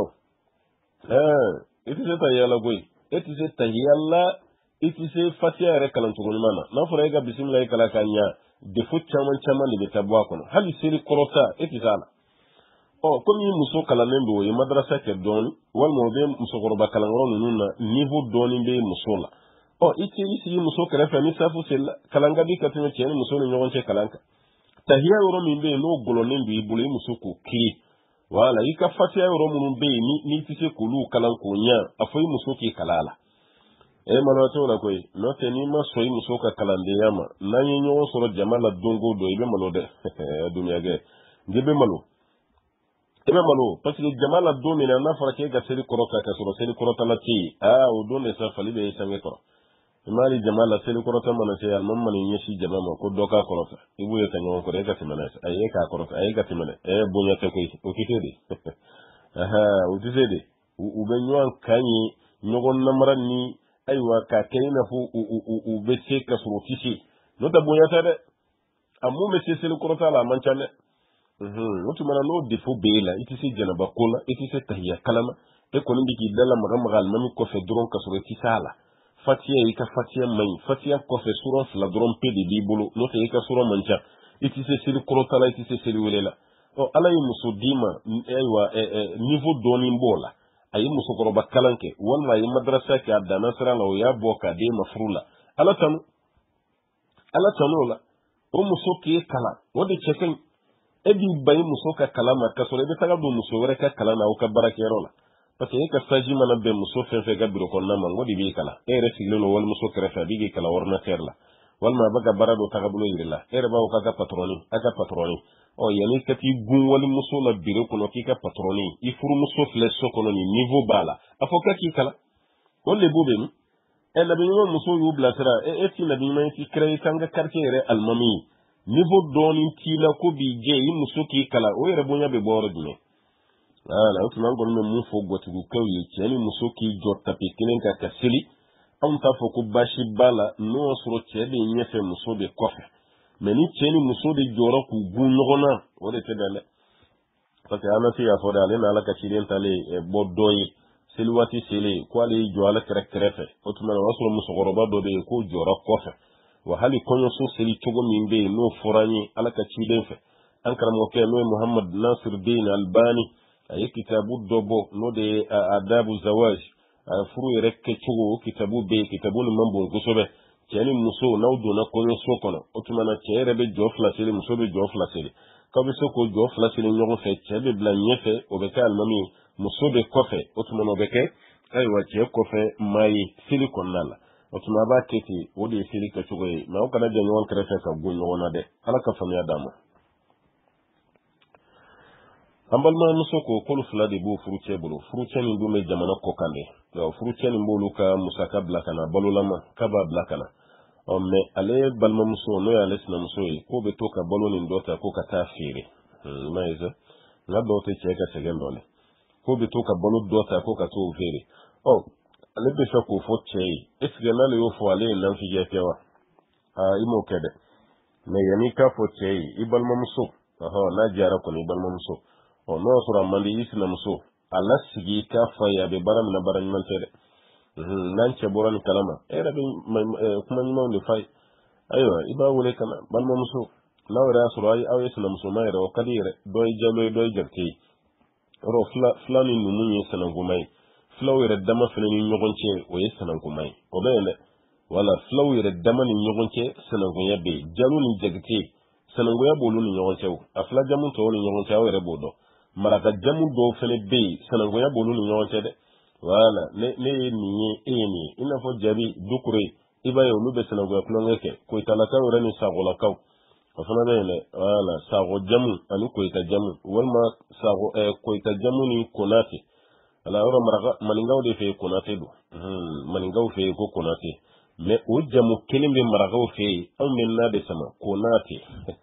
eh iti se tahiyala goyi iti se tahiyala iti se fatiha re kala tugul mana na fura iga bismillah kala kanya de fu chaman chaman de tabwa kono hali siri korota iti sala o komi muso kalanen do e madrasa ke don wal mo be muso goroba kalangoro nunna niveau doni be muso la o ite isi muso kare fa ni safu sel kalanga bi katino chen muso ni nyon che kalanka tahiya yoro min be no golonen bi bulu muso ko ki wala ika fatia yoro mun be ni ni tise kulu kalanko nya afoi muso ki kalala e malo to la koy no te ni ma soyi muso ka kalande yama nanyi nyon soro jamala dongo do ibe malo de dunya ge ngebe malo ebe malo parce que jamala do mina na fara ke ga seli korota ka soro seli korota la ti ah o do ne sa fali be sange ko mali jamala seli korota mana se al mamman ni shi jamama ko doka korota ibu ye tanyo ko re ga timana ay ka korota ay ga timana e bunya te ko o kitede aha o tisede u be nyon kanyi nyogon namaran ni aywa ka kayna fu u u be se ka soro tisi no da bunya ta de amu me se seli korota la manchane mhm wotu mana no defo bela itisi janaba kola itisi tahiyya kalama e ko ndiki dala maga magal mami ko fe dron ka soro tisala fatiya ika fatiya mai fatiya ko fe suro la dron pedi di bulu no te ika suro mancha itisi sili korota la itisi sili welela o ala yi muso dima aywa niveau doni mbola ayi muso koroba kalanke wala yi madrasa ka adana sara la ya boka de mafrula ala tanu ala tanu la o muso ki kala wodi cheken edi bayi muso ka kalama ka sore be taga do muso wore ka kala na o ka barakero la parce que ka saji mana be muso fe fe ga biro ko na mango di bi kala e re siglo no wal muso krefa bi kala worna ter la walma baga barado tagabulo yirila ere bawo kaga patroni aga patroni o yani kati gun wali muso la biro kono kika patroni ifuru muso fle sokono ni niveau bala afoka kala wolle bobe mi e la binyo muso yu blasera e eti la binyo ti créer kanga quartier re almami niveau doni tila ko bi je yi muso ki kala o yere bonya be boro dine ala o tunan gon me mu fo gotu ko yi cheni muso ki jotta pe kinen ka kasili an ta fo ko bashi bala no soro chede nyefe muso de kofe meni cheni muso de joro ku gun nogona o de tedale parce que ana fi afo dale na la ka chiren tale e bodoyi silwati sile kwali joala kerekrefe o tunan wasoro muso goroba do de ko joro kofe wa hali konyo so seli togo mimbe no forani ala ka chiden fe an karamo ke no Muhammad Nasir Din Albani ay kitabu dobo no de adabu zawaj furu yerekke chugo kitabu be kitabu ni mambo gosobe cheni muso nawdo na konyo so kono otumana chere be jofla sele muso be jofla sele kabe so ko jofla sele nyogo fe chebe bla nyefe obeka almami muso be kofe otumana obeke ay wa che kofe mai silicon nala otuma ba tete wodi sele ka chugo e na okana de nyon krefe ka gunyo wona de ala ka famia dama ambal ma muso ko kolu fula de bo furuce bolo furuce ni dume jamana ko kande do furuce ni mbolu ka musaka blakana balolama kaba blakana o me ale balma muso no ya lesna muso yi ko be to ka balolin dota ko ka tafire maiza na do te cheka segandole ko be to ka balo dota ko ka to fere o ale be fa ko fo chei esgana le yo fo ale nan fi jetewa a imo kede me yani ka fo chei ibalma muso aha na jara ko ni balma muso o no sura mandi isna muso ala sigi ka faya be baram na baran man tere nan ce boran kalama era be kuma ni mawle fay ayo iba wole kana balma muso lawra sura ay aw isna muso may ro kadire doy jalo doy jarti ro fla flani nu munyi sanan gumay flawere dama flani nyogonce o yesanan gumay o bele wala flawere dama ni nyogonce sanan gunya be jalo ni jagti sanan gunya bolu ni nyogonce afla jamu to ni nyogonce awere bodo maraka jamu do fele be sanango ya bolu ni nyonte de wala le le ni eni ina fo jabi dukure iba yo lube sanango ya plongeke ko italaka wala ni sago la kaw afana bele wala sago jamu ani ko ita jamu walma sago e ko ita jamu ni konati ala ora maraka maningaw de fe konati do hmm maningaw fe ko konati me o jamu kelimbe maraka fe am menna de sama konati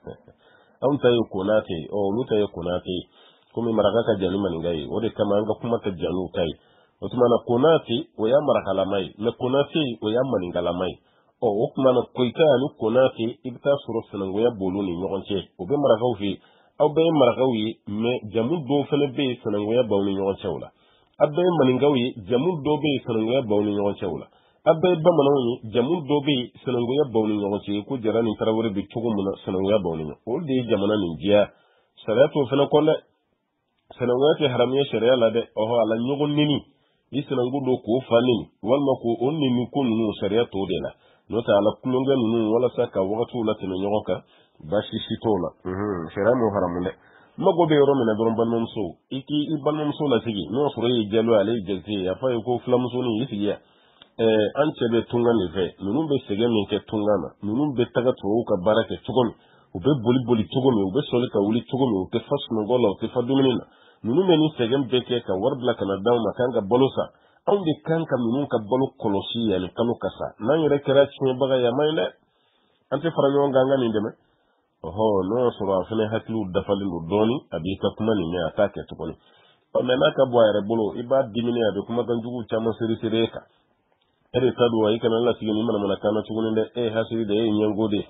am tayo konati o lutayo konati kumi maraka ka janu maningai ode kama anga kuma ka janu kai otumana konati o ya maraka lamai me konati o ya maningala mai o okumana koita anu konati ibta suro sanango ya bolu ni nyogonche o be maraka ufi au be maraka wi me jamu do fele be sanango ya bolu ni nyogonche wala abbe maningawi jamu do be sanango ya bolu ni nyogonche wala abbe bamanawi jamu do be sanango ya bolu ni nyogonche ko jarani tarawore be chugumuna sanango ya bolu ni o de jamana ni jiya salatu fele kolle sanangati haramiya sharia la de oho ala nyogon nini isanangu do ko fanini walma ko onni ni ko nunu sharia to de la nota ala kulonga nunu wala saka wakatu la tino nyogoka bashi shitola mhm sharia mo haramunde mago be yoro mena doron banmum so iki ibanmum so la sigi no soro yi jalo ale jelse afa ko flamso ni yisi ya eh anche be tunga ni ve nunu be sege min ke tungana nunu be taga to ka barake chugomi ube boli boli chugomi ube sole ka wuli chugomi ube fas no gola ube faduminina nunu meni segem beke ka warbla kana daw makanga bolosa awde kanka nunu ka bolo kolosi yani kanu kasa nan yere kera chinye baga ya mayle ante faranyo nganga ni deme oho no sura fene haklu dafali lu doni abika kuma ni me atake tukoni o mena ka bo yere bolo iba dimini ade kuma ganjugu chama siri siri ka ere tadu ay kana la sigini mana mana kana tukuni de e hasiri de e nyangode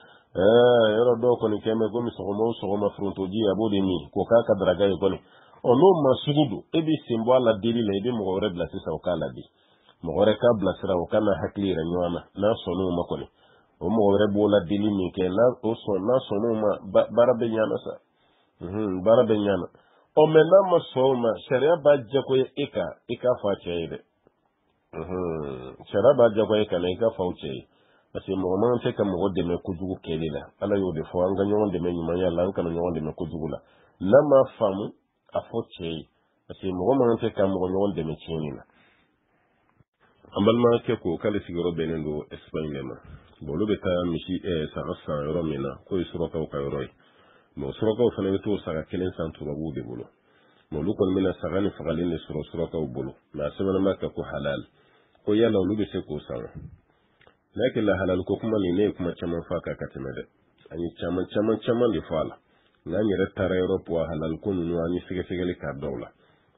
eh yoro do ko ni keme gomi sogomo sogoma frontoji abode mi ko kaka draga e koni ono masugudu ebi simbo ala dili le ebi mo re blasi sa okala di mo re ka blasi ra okana hakli ra nyama na sonu ma koni o mo re bola dili mi ke na o so na sonu ma barabe nyana sa mhm barabe nyana o mena ma so ma sharia ba je ko eka eka fa cheide mhm sharia ba je ko eka na eka fa cheide parce mo man te kam mo de me kujugu kelela ala yo de fo anga nyon de me nyuma ya lan kan nyon de me kujugu la na ma famu afo chei parce mo man te kam mo nyon de me chini na ambal ma ke ko kale sigoro benendo espagne ma bolu be ta mishi e saga san yoro mina ko suraka ka yoro mo suraka fana be to saga kelen san tubabu de bolo mo lu kon mina saga ni fagalin ni suro suraka bolo na sabana maka ko halal ko yalla lu be se ko saga lakin la halal ko kuma ne kuma chaman faka katina de ani chaman chaman chaman de fala na ni retara europe wa halal ko nu ani sige sige le ka dawla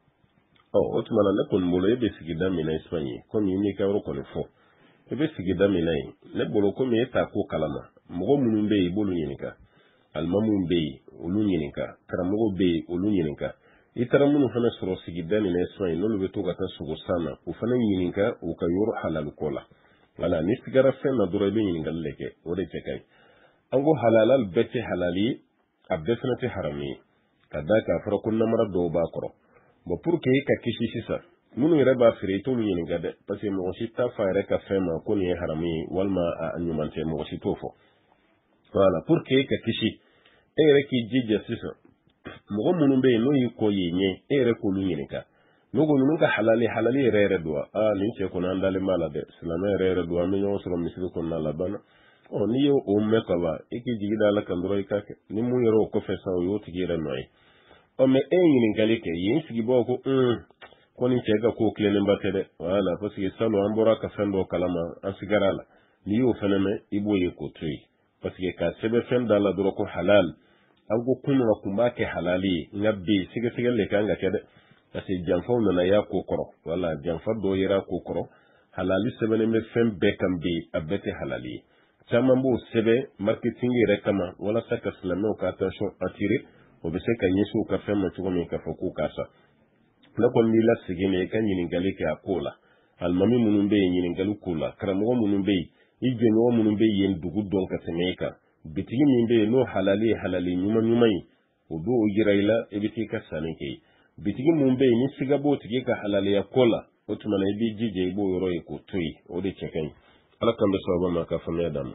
o otuma na kon bolo e be sigida mina espanye ko mi ni ka ro ko le fo ebe sigida minai ne bolo ko me ta ko kalama mogo munun be bolu nyinika almamun be olu nyinika karamogo be olu nyinika itara munu fana soro sigida minai swai no lube to gata sugo sana u fana nyinika u ka yoro halal kola wala ni sigara fe na duro be nyinika leke o de tekai ango halalal bete halali abdesanati harami kadaka fara kunna mara do ba koro bo pour que ka kishi sisa munu yɛrɛ b'a feere i t'olu ɲininka dɛ parce que mɔgɔ si t'a fa yɛrɛ ka fɛn ma ko nin ye haramu ye walima a ɲuman tɛ mɔgɔ si t'o fɔ voilà pour que ka kisi e yɛrɛ k'i jija sisan mɔgɔ minnu bɛ yen n'o y'i kɔ y'i ɲɛ e yɛrɛ k'olu ɲininka n'o ko ninnu ka halali halali yɛrɛ yɛrɛ don wa aa nin cɛ kɔni an dalen b'a la dɛ silamɛ yɛrɛ yɛrɛ don an bɛ ɲɔgɔn sɔrɔ misiri kɔnɔna la banna ɔ n'i ye o mɛn ka ban i k'i jigi da ala kan dɔrɔn i k'a kɛ ni mun yɛrɛ o kɔfɛ sisan o y'o tigi yɛrɛ nɔ ye ɔ mɛ e ye ɲininkali kɛ yen sigibagaw ko un ko ni cɛ ka ko tilennen ba tɛ dɛ voilà parce que salo an bɔra ka fɛn dɔ kalama an sigara la n'i y'o fɛnɛ mɛn i b'o ye k'o to yen parce que ka sɛbɛn fɛn da la dɔrɔn ko halal an ko kunun ka kun b'a kɛ halali ye nka bi sɛgɛsɛgɛli de kan ka kɛ dɛ parce que janfaw nana y'a ko kɔrɔ voilà janfa dɔ yera ko kɔrɔ halali sɛbɛnnen bɛ fɛn bɛɛ kan bi a bɛɛ tɛ halali ye caman b'o sɛbɛn marketing yɛrɛ kama walasa ka silamɛw ka attention attirer o bɛ se ka ɲɛsin u ka fɛn ma cogo min k'a fɔ k'u k'a sa ne kɔni b'i lasegin ne i ka ɲininkali kɛ a ko la alimami minnu bɛ yen ɲininkali ko la karamɔgɔ minnu bɛ yen i jɛɲɔgɔn minnu bɛ yen dugu dɔn ka tɛmɛ i kan bitigi min bɛ yen n'o halali ye halali ɲuman ɲuman ye o b'o yira i la i bɛ t'i ka sanni kɛ bitigi min bɛ yen ni siga b'o tigi ka halaliya ko la o tuma na i b'i jija i b'o yɔrɔ ye k'o to yen o de cɛ ka ɲi ala k'an bɛ sababa ma ka faamuya d'a ma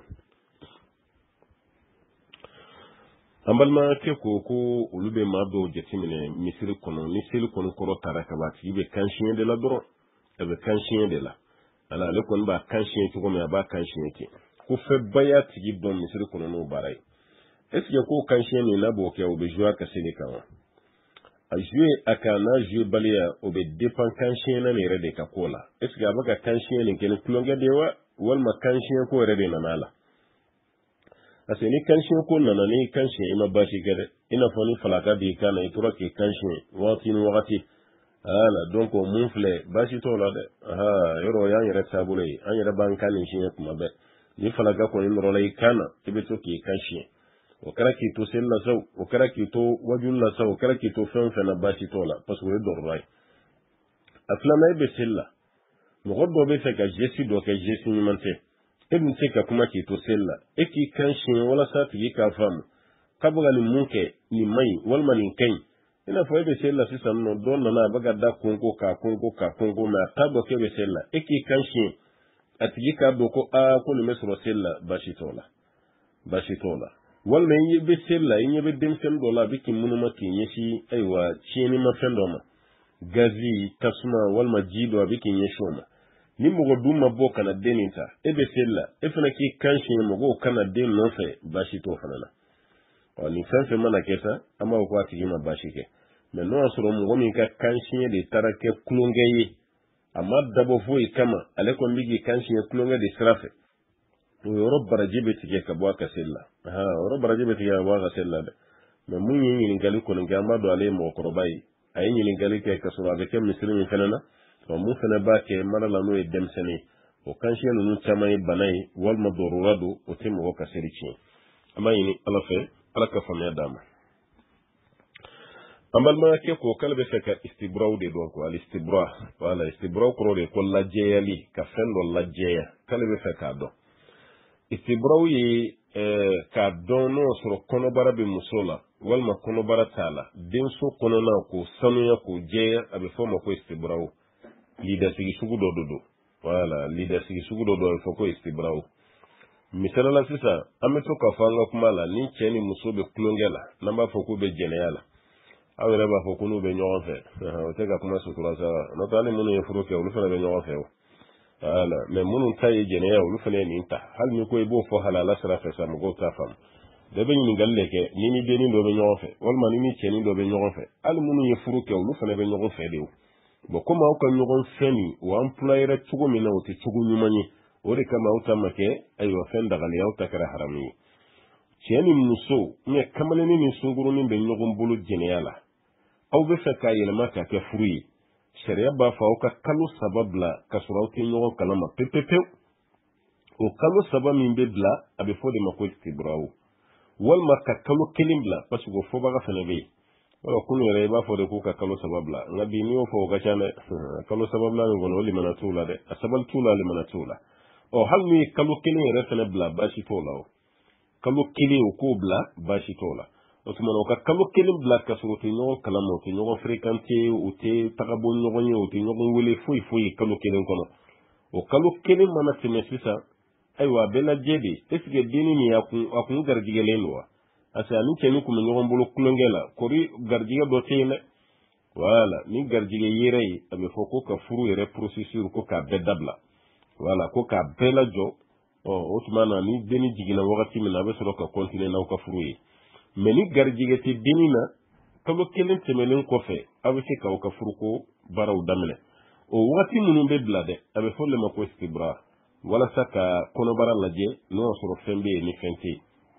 an balimakɛ ko ko olu bɛ maa dɔw jateminɛ misiri kɔnɔ ni seli kɔni kɔrɔ tara ka ban a tigi bɛ kan siɲɛ de la dɔrɔn a bɛ kan siɲɛ de la ala ale kɔni b'a kan siɲɛ cogo min a b'a kan siɲɛ ten ko fɛnba y'a tigi dɔn misiri kɔnɔ n'o baara ye est ce que k'o kan siɲɛ min n'a b'o kɛ o bɛ jouer a ka seli kan wa a jouer a kan n'a jouer baliya o bɛ dépend kan siɲɛ na nin yɛrɛ de ka ko la est ce que a bɛ ka kan siɲɛ nin kɛ ni tulonkɛ de ye wa walima kan siɲɛ ko yɛrɛ de nana a la parce que ni kansiɲɛ ko nana ni kansiɲɛ i ma baasi kɛ dɛ i n'a fɔ ni falaka b'i kan na i tora k'i kansiɲɛ wagati ni wagati voilà donc mun filɛ baasi t'o la dɛ aha yɔrɔ o y'an yɛrɛ taabolo ye an yɛrɛ b'an kan nin siɲɛ kuma bɛɛ ni falaka kɔni nɔrɔla i kan na i bɛ to k'i kansiɲɛ o kɛra k'i to seli la sa o kɛra k'i to wajuli la sa o kɛra k'i to fɛn o fɛn na baasi t'o la parce que o ye dɔrɔba ye a filanan e bɛ seli la mɔgɔ dɔ bɛ fɛ ka geste dɔ kɛ geste ɲuman tɛ e dun se ka kuma k'i to seli la e k'i kan siɲɛ walasa tigi k'a faamu k'a bɛ ka nin mun kɛ nin man ɲi walima nin ka ɲi i n'a fɔ e bɛ seli la sisan nɔ dɔ nana a bɛ ka da konko k'a konko k'a konko mɛ a t'a dɔn k'e bɛ seli la e k'i kan siɲɛ a tigi k'a dɔn ko aa ko nin bɛ sɔrɔ seli la baasi t'o la baasi t'o la walima i ɲɛ bɛ seli la i ɲɛ bɛ denmisɛnnin dɔ la a bɛ k'i munuma k'i ɲɛsin ayiwa tiɲɛni ma fɛn dɔ ma gazi tasuma walima ji dɔ a bɛ k'i ɲɛsin o ma ni mɔgɔ dun ma bɔ kana den nin ta e bɛ seli la e fana k'i kan siɲɛ mɔgɔw kana den nɔfɛ baasi t'o fana la ɔ nin fɛn fɛn mana kɛ sa an b'a fɔ ko a tigi ma baasi kɛ mɛ n'o y'a sɔrɔ mɔgɔ min ka kan siɲɛ de taara kɛ kulonkɛ ye a ma dabɔ foyi kama ale kɔni bɛ k'i kan siɲɛ kulonkɛ de sira fɛ o yɔrɔ baraji bɛ tigɛ ka bɔ a ka seli la o yɔrɔ baraji bɛ tigɛ ka bɔ a ka seli la dɛ mɛ mun ye ɲininkali kɔni kɛ an b'a dɔn ale ye mɔgɔkɔrɔba ye a ye ɲininkali kɛ ka sɔrɔ a bɛ kɛ misiri min fana na ɔ mun fana b'a kɛ mara la n'o ye denmisɛnnin o kansiɲɛ ninnu caman ye bana ye walima dɔrɔra don o tɛ mɔgɔ ka seli tiɲɛ an b'a ɲini ala fɛ ala ka faamuya d'a ma an balimakɛ ko k'ale bɛ fɛ ka istiburaw de dɔn ko ali istibura wala istiburaw kɔrɔ de ko lajɛyali ka fɛn dɔ lajɛya k'ale bɛ fɛ k'a dɔn istiburaw ye k'a dɔn n'o sɔrɔ kɔnɔbara bɛ muso la walima kɔnɔbara t'a la denso kɔnɔna k'o sanuya k'o jɛya a bɛ fɔ o ma ko istiburaw lidasigi sugu dɔ don wala lidasigi sugu dɔ don a bɛ fɔ ko istiburaw misala la sisan an bɛ to k'a fɔ an ka kuma la ni cɛ ni muso bɛ kulonkɛ la n'an b'a fɔ k'u bɛ jɛnɛya la aw yɛrɛ b'a fɔ ko n'u bɛ ɲɔgɔn fɛ o tɛ ka kuma sutura sa n'o tɛ hali minnu ye furu kɛ olu fana bɛ ɲɔgɔn fɛ o ala me munun tayi jene ya ulu fane ni ta hal mi ko ibo fo halala sara fa sam go ta fam de be ni galle ke ni ni be ni do be nyoon fe wal man ni cheni do be nyoon fe al munu ye furu ke ulu fane be nyoon fe de bo ko ma ko nyoon fe ni wa employer tugo mi na o ti tugo nyumani o de kama uta make ayo fen daga le yauta kara harami cheni muso me kamale ni ni sunguru ni be nyoon bulu jene yala aw be fe ka yelma ka ke furu sharia ba fa o ka kalo sababla ka suraw ti nyogo kalama pepepe o kalo sabab min be bla abe fo de mako istibraw wal ma ka kalo kelim bla parce que fo ba ga fene be wala kunu yere ba fo de ko ka kalo sababla ngabi ni o fo ga chane kalo sababla ni gono li manatula de asabal tula li manatula o hal ni kalo kelim yere fene bla ba shi tola o kalo kelim o ko bla ba shi tola otumana ka kalo kelen bla ka so te ñoo kala mo te ñoo fréquenté o te tagabo ñoo ñoo o te ñoo wele foy foy kalo kelen kono o kalo kelen mana te mesisa aywa bela jedi esige dini ni yakun akun garjige lenwa asa ni kenu kuma ñoo mbolo kulongela kori garjige do tele wala ni garjige yere abe foko ka furu yere processus ko ka bedabla wala ko ka bela jo o otumana ni deni jigina wakati mina be so ka continuer na ka furu yi meni garjige ti dinina kalo kelen temelen kofe abe se ka ka furuko baraw damle o wati munun be blade abe folle mako istibra wala saka kono bara laje no soro fembe ni fenti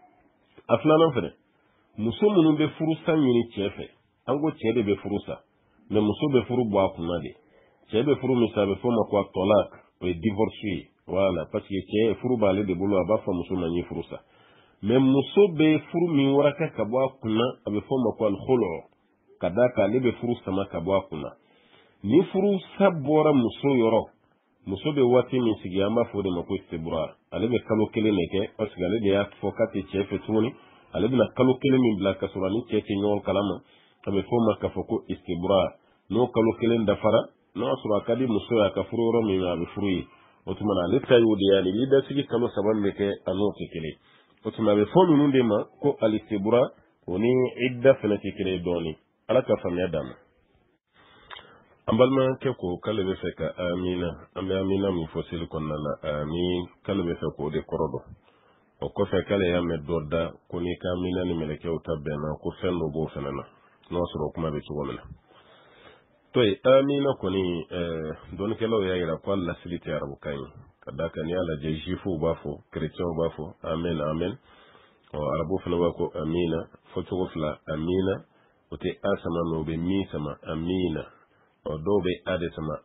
aflana fere muso munun be furusa nyini chefe ango chede be furusa me muso be furu bo akuna de chede furu misabe fo mako tolak o divorce wala parce que che furu bale de bulu abafa muso manyi furusa mais muso be furu min waraka ka bɔ kunna abe fɔ ma ko al khulu kada ka le be furu sama ka bɔ kunna ni furu sabora muso yɔrɔ muso be wati min sigi amba fo de ma ko istibrar ale be kalo kelen ne kɛ parce que ale de y'a fɔ ka te cɛ fɛ tuguni ale bena kalo kelen min bila ka sɔrɔ ni cɛ tɛ ɲɔgɔn kalama abe fɔ ma ka fɔ ko istibrar n'o kalo kelen dafara n'a sɔrɔ a ka di muso ya ka furu yɔrɔ min a be furu ye o tumana ale ta y'o de ye ale b'i da sigi kalo saba min bɛ kɛ a n'o tɛ kelen otuma be fo minnu de ma ko alistibra oni idda fana ti kire doni ala ka famiya dama ambalma ke ko kale be fe ka amina ambe amina mi fo sil kon na amin kale be fe ko de korodo o ko fe kale ya me dodda ko ni ka amina ni meleke o tabena ko fendo bo fana na no soro kuma be tugo mena to e amina ko ni eh don kelo ya ira ko alla siliti arabu kay kadaka ni ala je jifu bafo chrétien bafo amen amen o arabu fana wako amina foto fla amina o te asama no be mi sama amina o do be ade sama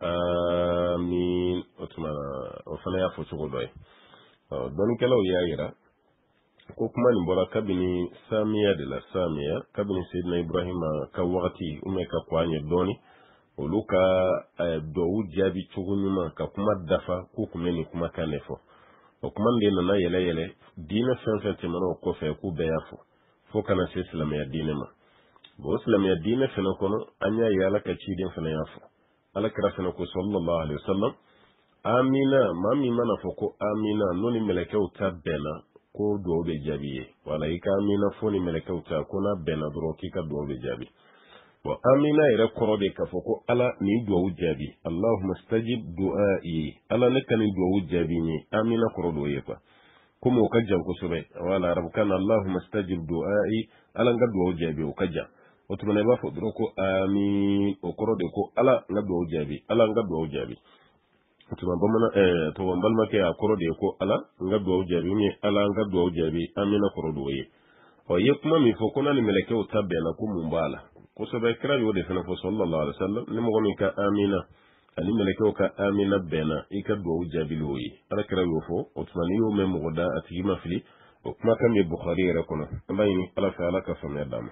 amin o tuma o fana ya foto go doy o don kelo ya ira ko kuma ni bora kabini samiya de la samiya kabini sayyidina ibrahima ka wakati ume ka kwanye doni oluka dowu jabi chugunyuma ka kuma dafa ko kuma ni kuma kanefo o kuma ndi na yele yele dina sansa temano ko fe ku be yafo fo kana se islamiyya dina ma bo islamiyya dina fena kono anya yala ka chidin fena yafo ala kira fena ko sallallahu alaihi wasallam amina mami mana fo ko amina noni meleke uta bena ko do be jabiye wala ika amina fo ni meleke uta ko na bena dro kika do be jabi wa amina ira korode ka foko ala ni duwa jabi allahumma stajib du'ai ala naka ni duwa jabi ni amina korodo yepa kuma ka jan ko sube wala rabkan allahumma stajib du'ai ala nga duwa jabi o kaja o to ne ba fo dro ko amin o korode ko ala nga duwa jabi ala nga duwa jabi to ba mana eh to wambal make a korode ko ala nga duwa jabi ni ala nga duwa jabi amina korodo ye o ye kuma mi fo ko na ni meleke o tabena ko mumbala ko sabe kira yo de fana fo sallallahu alaihi wasallam ni mo min ka amina ani meleke ka amina bena ika do jabilu yi ala kira yo fo o tmani yo me mo da ati ma fili o kuma kam ni bukhari re kono amay ala fa ala ka fama dam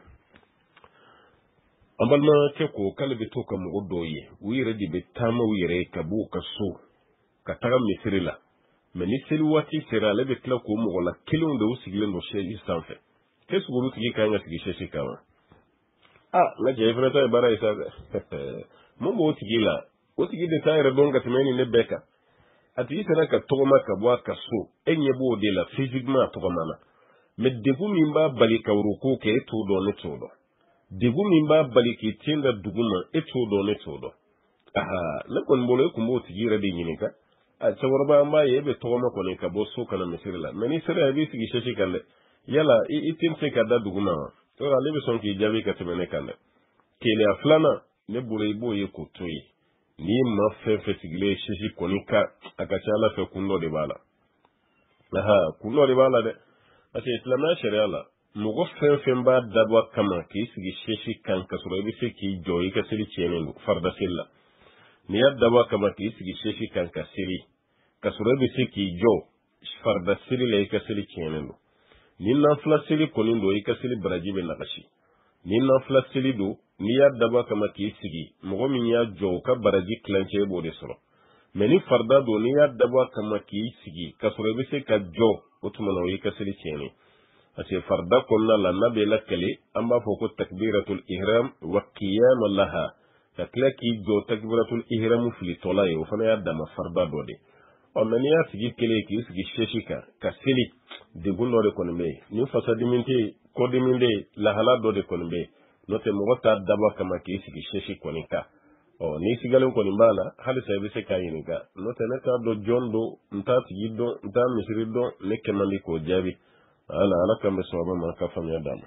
ambal ma ke ko kala be to kam go do yi wi re di be tama wi re ka bu ka so ka taram mi sirila me ni sel wati sira le be kla ko mo la kilon de usigile ndo she istanfe kesu go luti ka nga sigi she kama ah la je fere ta bara isa mo mo tigila o tigide ta ere donga timeni ne beka ati tana ka togoma ka bwa ka so enye bo de la physiquement togoma na me degu mimba bali ka uruko ke to do ne to do degu mimba bali ki tinda duguma e to do ne to do aha le kon bolo ko mo tigira de nyinika a cɛkɔrɔba an b'a ye e bɛ tɔgɔma kɔni ka bɔ so kana misiri la mɛ ni sera a b'i sigi sɛsi kan dɛ yala i tɛ se ka da dugu ma wa yɔrɔ ale bɛ sɔn k'i jaabi ka tɛmɛ ne kan dɛ keleya filanan ne bolo i b'o ye k'o to yen n'i ma fɛn fɛn sigilen sɛsi kɔni kan a ka ca ala fɛ kun dɔ de b'a la aha kun dɔ de b'a la dɛ parce que silamɛya sariya la mɔgɔ fɛn fɛn b'a dabɔ kama k'i sigi sɛsi kan ka sɔrɔ i bɛ se k'i jɔ i ka seli tiɲɛnen don farida seli la n'i y'a dabɔ kama k'i sigi sɛsi kan ka seli ka sɔrɔ i bɛ se k'i jɔ farida seli la i ka seli tiɲɛnen don ni nafila seli kɔni don i ka seli baraji bɛ nagasi ni nafila seli don n'i y'a dabɔ kama k'i sigi mɔgɔ min y'a jɔ o ka baraji kilancɛ i b'o de sɔrɔ mɛ ni farida don n'i y'a dabɔ kama k'i sigi ka sɔrɔ i bɛ se ka jɔ o tuma na o y'i ka seli tiɲɛnen parce que farida kɔnɔna la n'a bɛ lakale an b'a fɔ ko takbiratul ihram wa qiyam laha ka tila k'i jɔ takbiratul ihram filitɔla ye o fana y'a dama farida dɔ de ɔ mɛ n'i y'a sigi kelen k'i sigi sɛsi kan ka seli degun dɔ de kɔni bɛ yen ni fasadimi tɛ yen kɔdimi tɛ yen lahala dɔ de kɔni bɛ yen n'o tɛ mɔgɔ t'a dabɔ kama k'i sigi sɛsi kɔni kan ɔ n'i sigalen kɔni b'a la halisa i bɛ se k'a ɲininka n'o tɛ ne t'a dɔn jɔn don n t'a tigi dɔn n t'a misiri dɔn ne kɛ man di k'o jaabi ala ala kan bɛ sababa ma ka faamuya d'a ma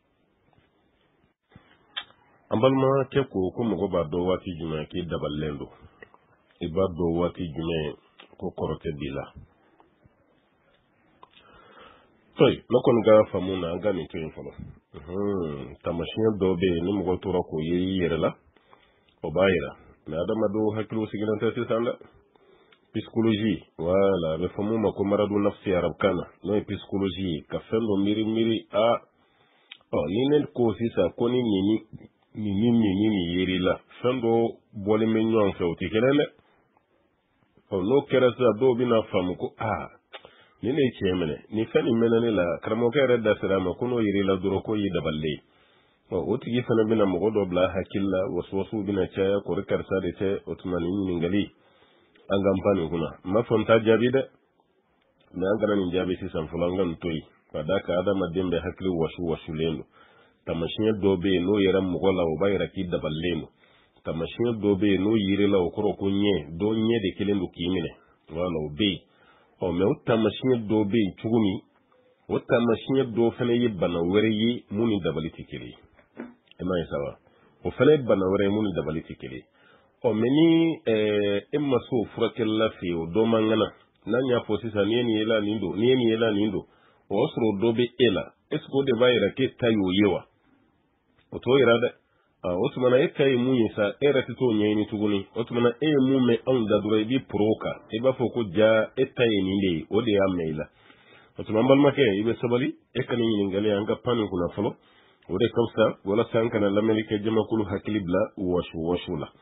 an balimakɛ ko ko mɔgɔ b'a dɔn waati jumɛn k'i dabalilen don i b'a dɔn waati jumɛn ko kɔrɔ tɛ b'i la toyi ne kɔni ka faamu na an ka nin to yen fɔlɔ tamasiyɛn dɔw bɛ yen ni mɔgɔ tora k'o ye i yɛrɛ la o b'a yira mɛ adamadenw hakiliw sigilen tɛ sisan dɛ psychologie wala a bɛ fɔ mun ma ko maradu nafsi arabukan na n'o ye psychologie ye ka fɛn dɔ miiri miiri a ɔ ni ne ko sisan ko ni nin ni nin ni nin nin yer'i la fɛn dɔ bɔlen bɛ ɲɔgɔn fɛ o tɛ kelen dɛ ɔ n'o kɛra sisan dɔw bɛna faamu ko aa ni ne ye tiɲɛ minɛ ni fɛn nin mɛnna ne la karamɔgɔkɛ yɛrɛ da sera a ma ko n'o yer'i la dɔrɔn ko y'i dabalilen ɔ o tigi fana bɛna mɔgɔ dɔ bila hakili la wasuwasuw bɛna caya kɔri karisa de tɛ o tuma nin ɲininkali an ka pan nin kunna n m'a fɔ n t'a jaabi dɛ mɛ an kana nin jaabi sisan fɔlɔ an ka nin to yen ka d'a kan adamaden bɛ hakili wasu wasulen don tamasiyɛn dɔw bɛ yen n'o yɛrɛ mɔgɔ la o b'a yira k'i dabalilen don tamasiyɛn dɔw bɛ yen n'o yirila o kɔrɔ ko ɲɛ dɔ ɲɛ de kelen don k'i minɛ wala o bɛ yen ɔ mɛ o tamasiyɛn dɔw bɛ yen cogo min o tamasiyɛn dɔw fana ye bana wɛrɛ ye mun ni dabali tɛ kelen ye e m'a ye sa wa o fana ye bana wɛrɛ ye mun ni dabali tɛ kelen ye ɔ mɛ ni e ma se o furakɛlila fɛ yen o dɔ man gana n'an y'a fɔ sisan n'i ye nin ye la nin don n'i ye nin ye la nin don o y'a sɔrɔ o dɔ bɛ e la est ce que o de b'a yira k'e ta y'o ye wa o t'o yira dɛ o tuma na e ta ye mun ye sa e yɛrɛ tɛ t'o ɲɛɲini tuguni o tuma na e ye mun mɛn anw da dɔrɔn i b'i poro o kan i b'a fɔ ko ja e ta ye nin de ye o de y'a mɛn i la o tuma an balimakɛ i bɛ sabali e ka nin ɲininkali an ka pan nin kunna fɔlɔ o de ka fisa walasa an kana lamɛnni kɛ jamakulu hakili bila wasu wasu la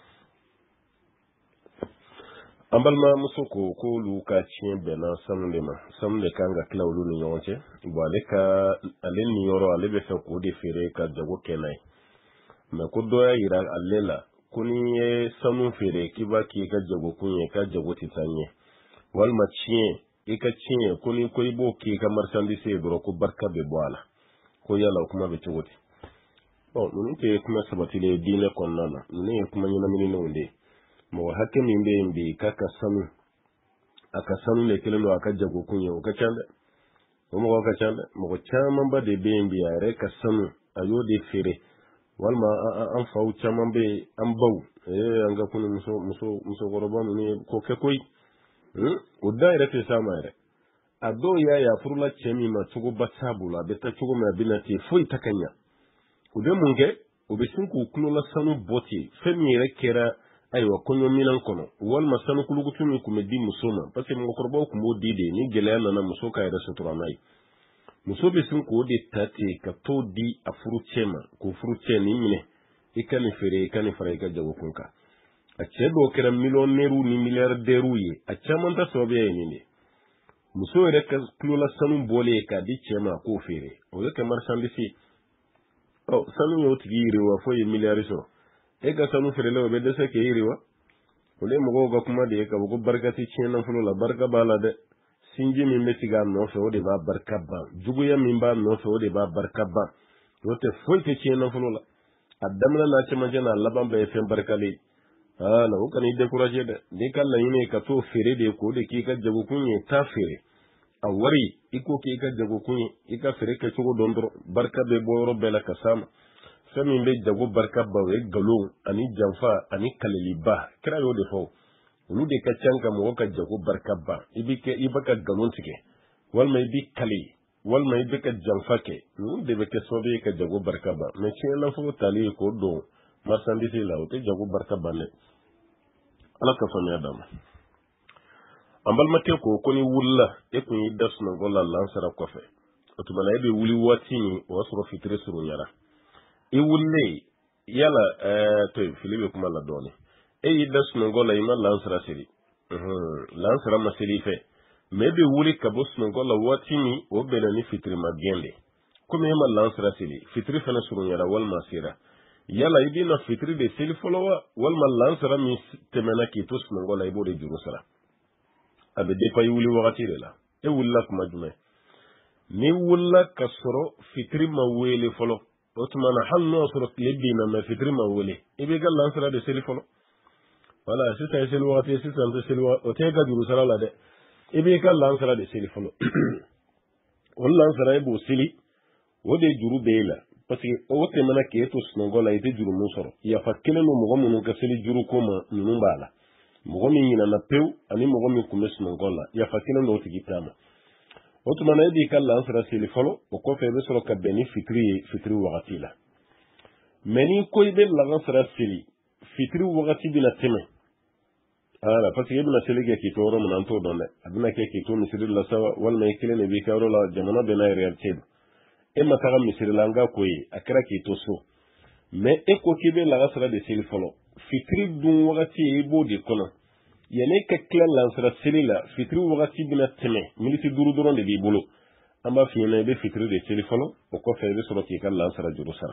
an balimamuso ko k'olu ka tiɲɛ bɛnna sanu de ma sanu de kan ka tila olu ni ɲɔgɔn cɛ bon ale ka ale niyɔrɔ ale bɛ fɛ k'o de feere ka jago kɛ n'a ye mɛ ko dɔ y'a yira ale la ko n'i ye sanu feere k'i b'a k'i ka jagokun ye ka jago tɛ taa ɲɛ walima tiɲɛ i ka tiɲɛ ko ni ko i b'o k'i ka marchandise ye dɔrɔn ko barika bɛ bɔ a la ko yala o kuma bɛ cogo di ɔ ninnu tɛ kuma sabatilen ye diinɛ kɔnɔna na ninnu ye kuma ɲɛnaminenw de ye mɔgɔ hakɛ min bɛ yen bi k'a ka sanu a ka sanu de kelen don a ka jagokun ye o ka ca dɛ o mɔgɔ ka ca dɛ mɔgɔ camanba de bɛ yen bi a yɛrɛ ka sanu a y'o de feere walima an faw caman bɛ yen an baw ee an ka kunun muso muso musokɔrɔba ninnu ye ko kɛ koyi o da yɛrɛ tɛ s'a ma yɛrɛ a dɔw y'a ye a furula cɛ min ma cogoba t'a bolo a bɛ taa cogo min a bɛ na ten foyi ta ka ɲa u bɛ mun kɛ u bɛ sin k'u tulola sanu bɔ ten fɛn min yɛrɛ kɛra ayiwa kɔɲɔminan kɔnɔ walima sanu kulukutu min tun bɛ di muso ma parce que mɔgɔkɔrɔbaw tun b'o di de ni gɛlɛya nana muso ka yɛrɛ sutura n'a ye muso bɛ sin k'o de ta ten ka t'o di a furucɛ ma k'o furucɛ nin minɛ i ka nin feere i ka nin fara i ka jagokun kan a cɛ dɔw kɛra miliyɔnɛriw ni miliyardɛriw ye a caman ta sababuya ye nin de muso yɛrɛ ka tulola sanu bɔlen k'a di cɛ ma a k'o feere o ye kɛ marchandise ɔ sanu y'o tigi yiriwa fo ye miliyari sɔrɔ e ka sanu feerela o bɛ dɛsɛ k'e yiriwa o de ye mɔgɔw ka kuma de ye ka fɔ ko barika tɛ tiɲɛ nafolo la barika b'a la dɛ sinji min bɛ sigi a nɔfɛ o de b'a barika ban juguya min b'a nɔfɛ o de b'a barika ban n'o tɛ foyi tɛ tiɲɛ nafolo la a daminɛ n'a cɛmancɛ n'a laban bɛɛ ye fɛn barikalen ah na o kan i décourager de ni kan la yine ka to fere de ko de ki ka jago kunye ta fere a wari iko ki ka jago kunye ika fere ke chugo dondro barka be boro bela kasama fami be jago barka ba we galo ani janfa ani kaliliba kira yo de fo ulu de ka canka mo ka jago barka ba ibike ibaka galon tike wal may bi kali wal may be ka janfa ke nu de be ke sobe ka jago barka ba me ci la fo tali ko do marchandise la o te jago barka ba ne ala ka fami adam ambal mate ko ko ni wulla e ko ni das no golla lansara ko fe to bana e be wuli watini o soro fitre suru nyara e wulle yala eh to filibe kuma la doni e yi das no golla ima lansara siri mhm lansara ma siri fe me be wuli kabos no golla watini o be ni fitre ma gende ko me ma lansara siri fitre fe na suru nyara wal masira yala ibi na fitre de sili folowa wal ma lansara mi temena ki tos no golla ibo de jurusara abe depa yi wuli wakati de la e wulla kuma jume ni wulla ka soro fitri ma wele folo otumana hal no soro lebbi na ma fitri ma wele ibe gal lansara de seli folo wala sita seli wakati sita ante seli wakati o te ga juru sara la de ibe gal lansara de seli folo on lansara e bo seli o de juru beela parce que o te mana ke to snongola ite juru mu soro ya fakele no mo mo ka seli juru ko ma nunu bala mogo min yina na pew ani mogo min kume sunongola ya fakina ndo tigi tama otuma na edi kala ansara sili folo o ko febe soro ka beni fitri fitri wakati la meni ko ibe la ansara sili fitri wakati bina teme ala parce que ibna sili ke ki toro mun anto donne aduna ke ki to misiri la sawa wal may kile ne bi kawro la jamana bena reality e mataka misiri la nga ko yi akra ki to so mais e ko kibe la ansara de sili folo fitri dun wakati e bo de kono yene ka kila lansara seli la fitri wakati bina teme militi duru doron de bi bolo amba fiyena be fitri de seli folo o ko febe soro ki ka lansara juru sara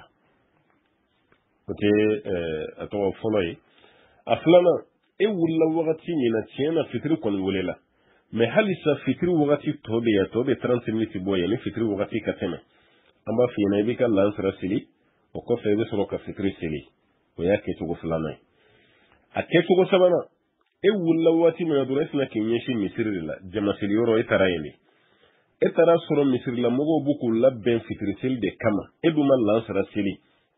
ote eh ato folo yi aflana e wulla wakati ni na tiena fitri kon wulela me halisa fitri wakati tobe ya tobe trente minutes boye ni fitri wakati ka teme amba fiyena be ka lansara seli o ko febe soro ka fitri seli o ya ke tugo fulana a ke tugo sabana e wulla wati me dura sina kinyeshi misiri la jamasili yoro etara yele etara soro misiri la mogo buku la ben fitrisel de kama e duma lansara sili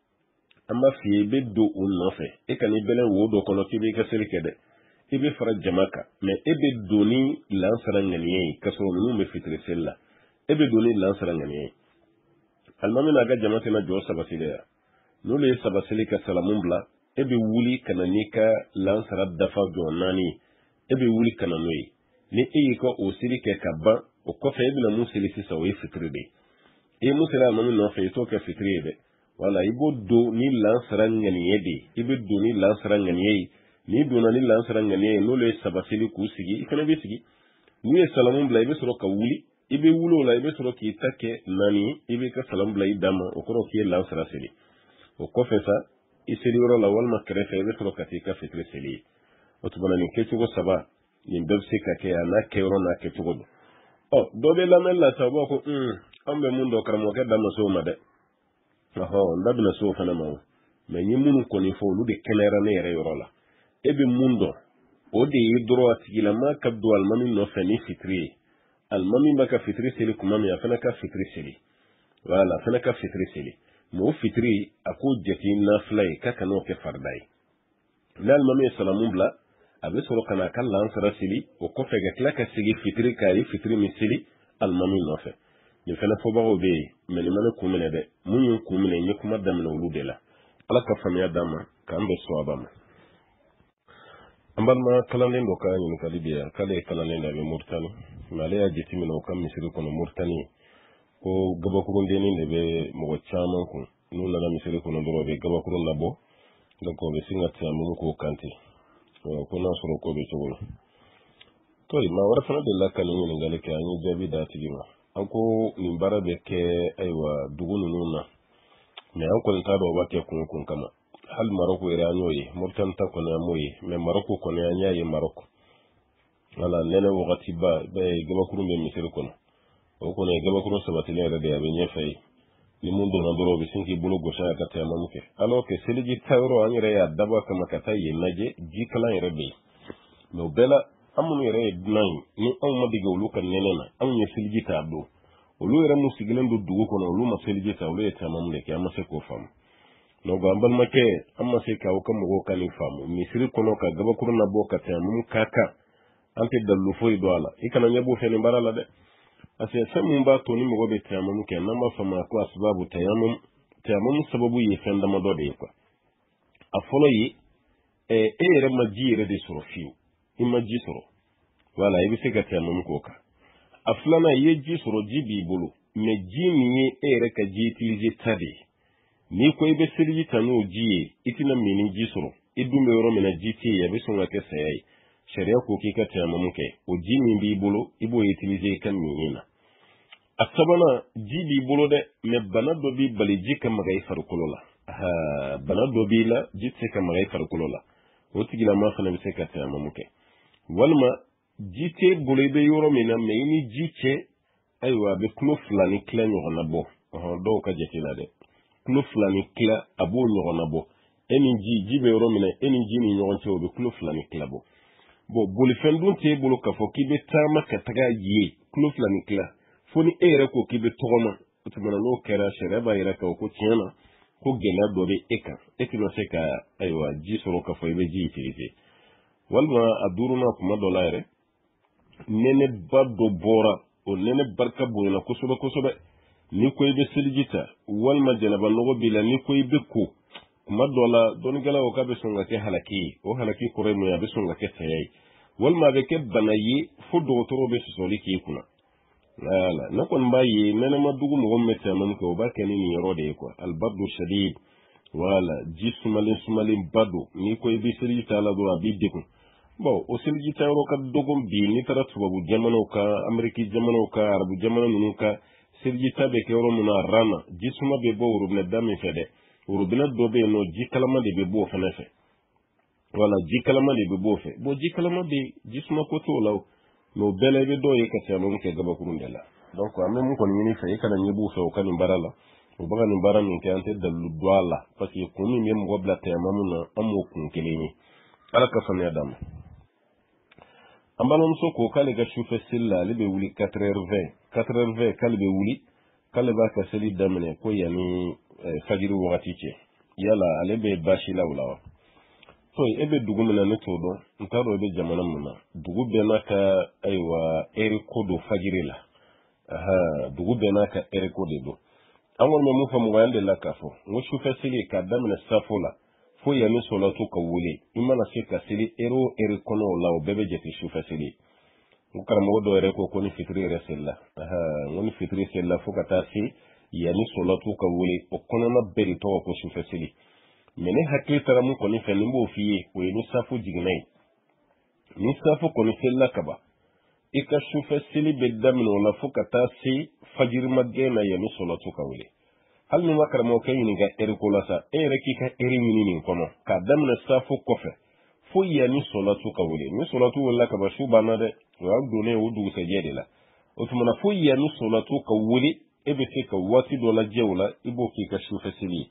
amma fiye be do un nofe e kani belen wo do kono kibe ka sili kede e be fara jamaka me e be doni lansara nganiye kaso nu me fitrisel la e be doni lansara nganiye almami na ga jamate na jo sabasile ya no le sabasile ka salamun bla ebe wuli kana ni ka lansara dafa jonani ebe wuli kana noyi ni eyi ko o sili ke kaba o ko fe bi na mu sili sisa o fitri de e mu sila manu no fe to ka fitri de wala ibo do ni lansara ngani yedi ibe do ni lansara ngani yi ni do na ni lansara ngani yi no le sabasili ku sigi kana be sigi ni e salamun bla ibe soro ka wuli ibe wulo la ibe soro ki take nani ibe ka salam bla idama o ko ki lansara sili o ko fe sa isiri yoro la walma krefe ebe soro katika fitri seli otubana ni kechugo saba ni mbebsi kake ya na keuro na kechugo do oh dobe la mella sabo ko mm ambe mundo karamo ke dama so made aho ndabi na so fana mawo me nyi munu ko ni fo lu de kenera ne yere yoro la ebe mundo o de yidro atigila ma kabdu almami no fani fitri almami maka fitri seli kuma mi afana ka fitri seli wala afana ka fitri seli mo fitri ako jeti na flay kaka no ke farday nal mame salamun bla abe soro kana kan lansara sili o ko fega klaka sigi fitri kay fitri mi sili al mami no fe ni fena fo bawo be meni mana ko mene de munyu ko mene ni kuma dam na wulu de la ala ka famiya dama kan be so abama ambal ma kalanden do ka ni kalibiya kale kalanden da be murtani male ya jeti mi no kam misiri kono murtani ko gabakurun deni ne be mo chaman ko nuna na misiri ko ndoro be gabakurun labo donc be singa tamu ko kanti ko na soro ko be tawol to ma wara fana de la kan ni ngale ka ni jabi da tigima anko ni bara be ke aiwa dugunu nuna me an ko ta do ba ke kun kun kama hal maroko ira nyoyi murtan ta ko na moyi me maroko ko na nyayi maroko wala nene wakati ba be gabakurun be misiri ko o ko ne gaba kuro sabatile da ya benye fai ni mun dona doro be sinki bulu go sha ka tayamum ke alors que seliji tawro an yere ya daba kama kata ye naje ji kala yere be no bela amun yere nan ni on ma diga ulu kan nenena an ye seliji ta do ulu yere musigilen do dugo kono ulu ma seliji ta ulu ya tayamum le ke amma se ko fam no go ambal make amma se ka o kam go kan famu misri kono ka gaba kurna bo ka tayamum kaka ante dallu foy do ala ikana nyabo fene barala de ase samun ba to ni mo be tayamum ke nan ba fama ko asbabu tayamum tayamum sababu yi fenda ma do de ko afolo yi e ere majire de soro fiu imaji soro wala ibi se ka tayamum ko ka aflana ye ji soro jibi bulu me ji ni ere ka ji utiliser tade ni ko ibe sirji tanu ji itina mini ji soro idume yoro mena ji ti ya be songa ke sayai sharia ko ki ka tayamum ke o ji mi bi bulu ibo utiliser kan minina asabana ji bi bulu de me bana do bi bali ji kan magay farkulola ha bana do bi la ji te kan magay farkulola o tigila ma fana be se ka tayamum ke walma ji te bulu be yoro mena me ni ji che aywa be klo flani klen yo na bo ha do ka je la de klo flani kla abo yo na bo eni ji ji be yoro mena eni ji ni nyon che o be klo flani kla bo bo boli fendun te bolo ka fo kibe tama ka taga ye klo flani kla foni ere ko kibe togoma utumana no kera shere ba ira ka ko tiana ko gela do be eka ekino se ka aywa ji soro ka fo ibe ji itirize walma aduruna kuma dolare nene baddo bora o nene barka boyna kusuba kusuba ni ko ibe siljita walma janaba no bila ni ko ibe ko kuma dola don gala o kabe songa ke halaki o halaki ko remo ya be songa ke sayai walma be ke banayi fu do toro be soli ki kuna wala na kon bayi nene ma dugu mo meta man ko ba ke ni yoro de ko al bardu shadid wala jismalin sumalin badu ni ko ibe siljita la do abide ko bon o siljita ro ka dogom bi ni tara tubabu jamano ka ameriki jamano ka arabu jamano nunu ka siljita be ke ro muna rana jisma be bo rubna dami fede urubina dobe no jikalama de be bo fana fe wala jikalama de be bo fe bo jikalama de jisma ko to law no bele be do yeka tamo ke gaba kurun dela donc amé mun kon yini fe kana nyibu fe o kanin barala o baga ni baran ni ke ante dalu douala parce que ko mi mem gobla tamo na amo kun keleni ala ka fami adam ambalon so ko kale ga shufe silla libe wuli quatre heures vingt quatre heures vingt kale be wuli kale ba ka seli damene ko yani fajiri wakati ce yala ale be bashi lawlawa to ebe dugu mena ne to do ntaro ebe jamana muna dugu be naka aywa eri kodo fajiri la aha dugu be naka eri kodo do angol me mu fa mu wande la kafo ngo shufa sili ka damene safola fo yani solatu ka wule imana se ka sili ero eri kono law bebe jeti shufa sili ngukara mo do ere ko ko ni fitri resella aha ngoni fitri sella fo kata si yani solatu ka wule o kono na beri to ko shufa sili mene hakli tara mu ko ni fe nimbo fiye ko ni safu jignai ni safu ko ni sella kaba ika shufa sili be damno la fo kata si fajir magena yani solatu ka wule hal ni makara mo kay ni ga eri ko la sa ere ki ka eri ni ni kono ka damna safu ko fe fo yani solatu ka wule ni solatu wala ka ba shubana de wa dole o du se jede la o tumana fo yani solatu ka wule ebe se ka wati do la jewla ibo ki ka shufa sili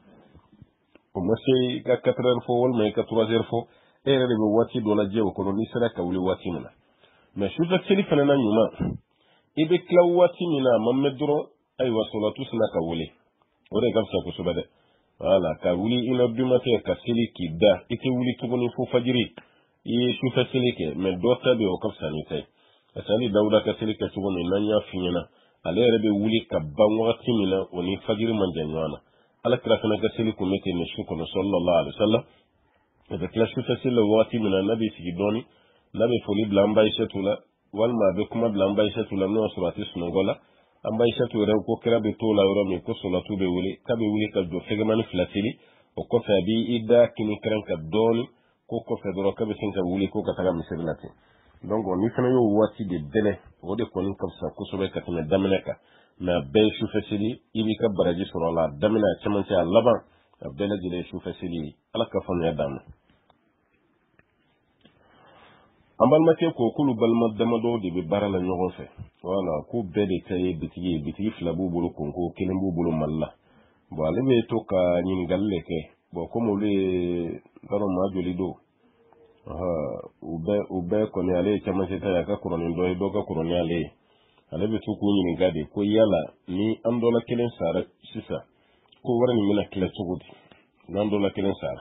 o mase ka quatre heures fo wal may ka trois heures fo ere de wati do la jew ko ni sera ka wule wati muna mais shufa sili fana na nyuma ebe kla wati mina mamme duro ay wa solatu sina ka wule o de gamsa ko subade wala ka wuli ina du matin ka sili ki da ite wuli tuguni fo fajiri i shufa sili ke mais do tabe o ka sani tay asali dawda ka sili ka tuguni nanya finyana ale rebe wuli ka ban wakati mina woni fajiri manjanywana ala kira fana ka sili kumete ne shukono sallallahu alaihi wasallam da kila shufa sili wakati mina nabi sigi doni nabi foli blamba ishetula walma be kuma blamba ishetula no surati sunongola amba ishatu re ko kira be tola yoro mi ko solatu be wuli ka be wuli ka do fega mani flatili o ko fa bi ida kini kran ka doni ko ko fa do ka be sinka wuli ko ka taga misirlati donc on y fana yo wati de délai o de ko ni comme ça ko so be ka tane damene ka na be shu fasili ibi ka baraji soro la damena chamanti a laban bele jile shu fasili ala ka fon ya dam ambal ma ke ko kulu balma damado de be barala nyogon fe wala ko be de tay bitigi bitigi flabu bulu konko kelembu bulu malla bo ale be to ka nyin galle ke bo ko mo le daro ma joli do aha ube ube ko ne ale chama seta ya ka kuroni do do ka kuroni ale ale be to ko nyin gade ko yala ni am dola kelen sara sisa ko warani mina kila tugudi nan dola kelen sara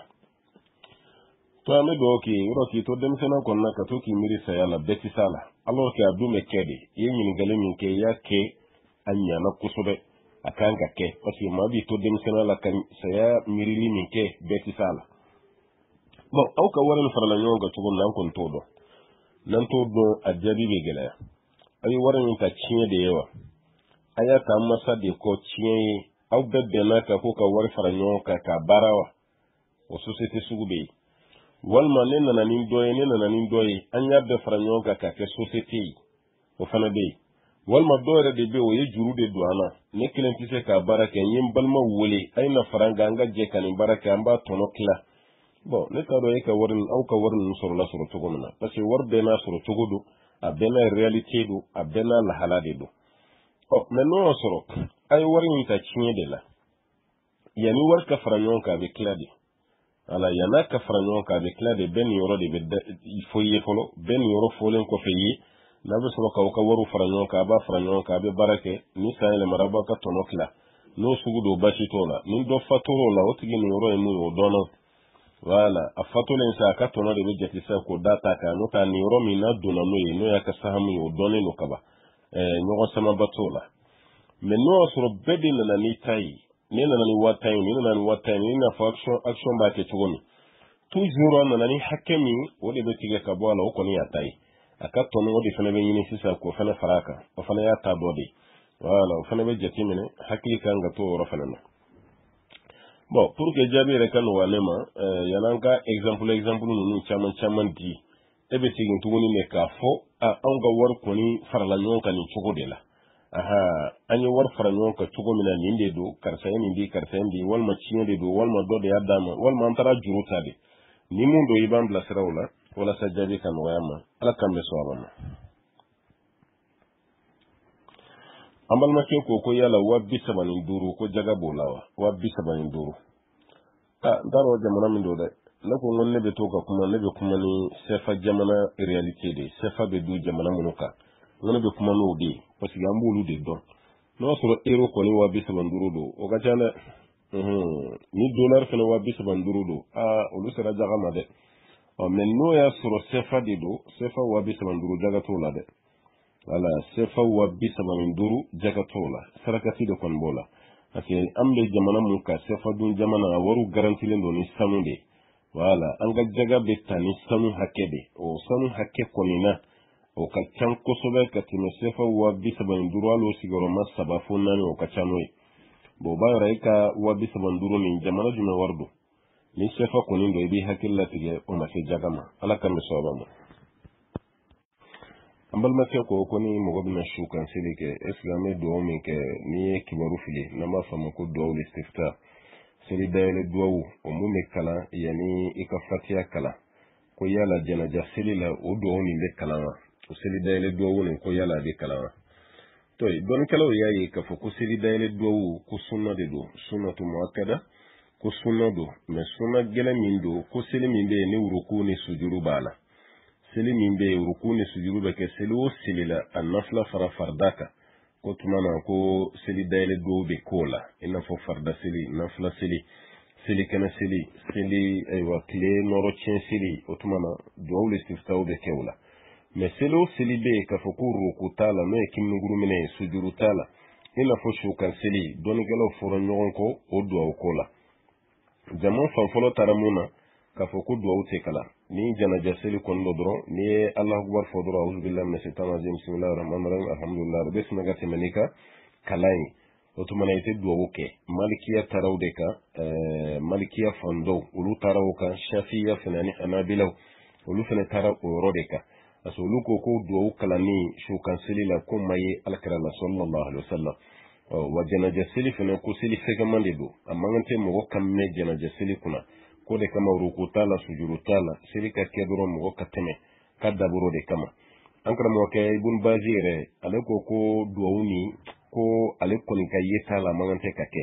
to ame do ki ro ki to dem sena ko na ka to ki miri sa yala beti sala alors que adu me kede ye nyin gale min ke ya ke anya na kusobe akanga ke parce que ma bi to dem sena la kan sa ya miri li min ke beti sala bon aw ka waran farala nyonga to nan kon to do nan to do ajabi be gele ay waran ta cinye da yawa aya ta masa de ko cinye aw bebbe na ka ko ka war fara nyonga ka barawa o société sugube walma ne nana nin doye ne nana nin doye an yabbe fara nyonga ka ke société o fana be walma doore de be o ye juru de duana ne kilen tise ka baraka yin balma wole ay na faranga nga je kan baraka amba tono kila bon ne ta do e ka warin au ka warin soro la soro to gona parce que war be na soro to godo a bena reality do a bena la halade do o mais no soro ay warin ta cinye de la yani war ka fara nyonga be kila de ala yana ka fara nyonga be kila de ben yoro de be il faut y folo ben yoro folen ko fe yi na be soro ka ka waru fara nyonga ba fara nyonga be barake ni sayele maraba ka tono kila no sugudo bashi tola nin do fatoro la otigi ni yoro e mu o dono wala a fatolen sa ka tono de be jati sa ko data ka no ta ni yoro mi na dona no e no ya ka sahamu o done no kaba eh nyogo sama batola mais no soro bedi na ni tai ni na ni watai ni na ni watai ni na action action ba ke tugoni toujours na ni hakemi o de be tige ka bo ala o ko ni atai aka tono o de fana be yini sisa ko fana faraka o fana ya ta dodi wala o fana be jati mine hakki kan ga to ro fana no bon pour que jabi re kan wa nema euh yananga exemple exemple nu chaman chaman di e be tigin tugoni me ka fo a an ga war ko ni farala nyon kan ni chugo de la aha anyi war fara nyon ka chugo mina ni de do karsa ni di karsa ndi wal ma chinya de do wal ma do de adama wal ma antara juruta de ni mun do ibam bla srawla wala sa jabi kan wa ma ala kam be so abama ambal ma ke ko ko yala wabbi sabanin duru ko jaga bolawa wabbi sabanin duru ah daro jamana min do de la ko ngon ne be to ka kuma ne be kuma ni sefa jamana reality de sefa be du jamana munuka ngon be kuma no de parce que ambulu de don no so ero ko ni wabbi saban duru do o ga tana mhm ni dollar fene wabbi saban duru do ah o lu sera jaga ma de o men no ya so sefa de do sefa wabbi saban duru jaga to la de wala sefa wabbi sabanin duru jaga tola sarakati de kon bola ake ambe jamana mun ka sefa dun jamana waru garanti len do ni sanude wala anga jaga be tani sanu hakede o sanu hakke konina o ka can kosobe ka tino sefa wabbi sabanin duru alo sigoro masaba funani o ka canoi bo ba raika wabbi sabanin duru ni jamana jume wardo ni sefa konin do ibi hakilla tige o ma se jaga ma ala kan so ba ambal ma ke ko ko ni mo gobna shukan silike islamé do min ke ni kibaru fili na ma fama ko do listifta sili dayele do o mu me kala yani ikafatiya kala ko yala janaja silila o do ni le kala o sili dayele do ni ko yala de kala to don kala o yayi ka fo ko sili dayele do ko sunna de do sunnatu muakkada ko sunna do me sunna gele min do ko sili min be ni uruku ni sujuru bala seli min be rukuni sujuru be ke seli o seli la annafla fara fardaka ko tumana ko seli dayle do be kola ina fo farda seli nafla seli seli kana seli seli aywa kle noro chen seli o tumana do le stiftaw be kewla me seli o seli be ka fo ko ruku tala no e kim nguru mine sujuru tala ina fo shukan seli doni galo foro nyon ko o do kola jamon fan folo taramuna ka fo ko do te kala ni jana jaseli kon do dron ni allah akbar fo dro a'udhu billahi minash shaitanir rajim bismillahir rahmanir rahim alhamdulillah rabbil magati manika kalai o to manayte do woke malikiya tarawde ka euh malikiya fondo ulu tarawka shafiya fanani anabila ulu fana taraw rodeka asulu ko ko do kala ni shu kanseli la ko maye alkarala sallallahu alaihi wasallam wa jana jaseli fana ko seli fegamande do amma ngante mo kamme jana jaseli kuna ko de kama ruku tala sujuru tala sirika kedoro mo kateme kadda buro de kama ankara mo kay bun bazire ale ko ko duwuni ko ale ko ni kayeta la mangante kake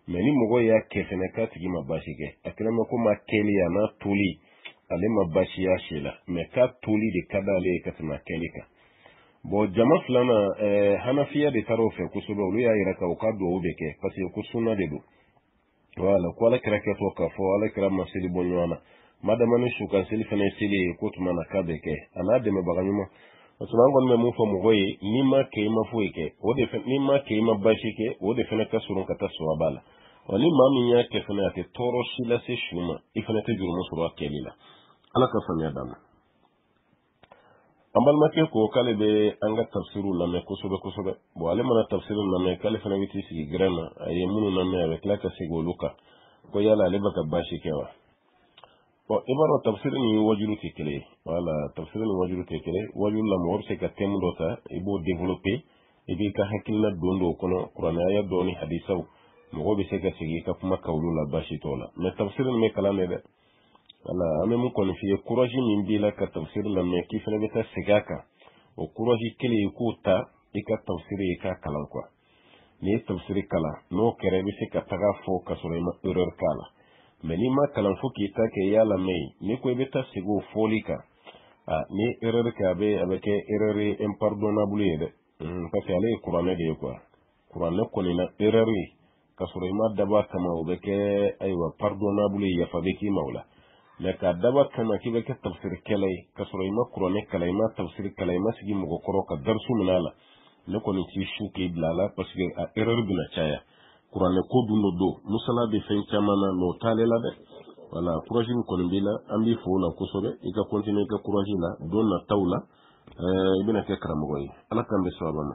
mais ni mogo ya kefene ka tigi ma bashi ke akela ma ko ma keli ya na tuli ale ma bashi ya shela mais ka tuli de kada ale ka tuma keli ka bo jama flana eh, hanafiya de taro fe kusuba ulu ya ira ka o ka do be ke parce que kusuna de do wala ko ala kira ke to ka fo ala kira masili bonwana madama ni shuka sili fana sili ko tuma na ka be ke ana de me baganyuma Otuman gon me mu fo mo goyi ni ma ke ma fu ke o de ni ma ke ma bashi ke o de fana ka surun ka ta so bala wani ma min ya ke fana ke toro sila se shuma ifana te juru musuro kelila ala ka fanya dama ambal ma ke ko kale be anga tafsiru la me ko sobe ko sobe bo ale mana tafsiru la me kale fana witi sigi grana ay munu na me avec la ka sigo luka ko yala le baka bashi kewa bon ibaro tafsir ni wajulu tekele wala tafsir ni wajulu tekele wajulu la mor se ka temu dota ibo développer e bi ka hakilla dondo kono qur'ana ya doni hadisaw mo be se ka sigi ka kuma kawlu la bashi tola mais tafsir ni me kala ne de wala ame mu kono fi courage min bi la ka tafsir la me ki fele beta sigaka o courage kele ko ta e ka tafsir e ka kala quoi ni tafsir kala no kere bi se ka taga fo ka sore ma erreur kala mais ni ma kalan fo ki ta ke yala mai ni ko beta sigo folika ah ni erreur ka be avec erreur impardonnable yede mm, parce que ale qur'ane de quoi qur'ane ko ni na erreur ka sura ma daba kama o be ke aywa pardonnable ya fa be ki maula mais ka daba kama ki be ke tafsir kelay ka sura ma qur'ane kalay ma tafsir kalay ma sigi mo ko ka darsu minala ne ko ni ci shuke blala parce que a erreur bina chaya Kurane ko duno do musala be fen chamana no talela de wala courage ko mbila ambi fo na kusobe ika continue ka courage la don na tawla euh ibina ke karamo goy ala kambe sobama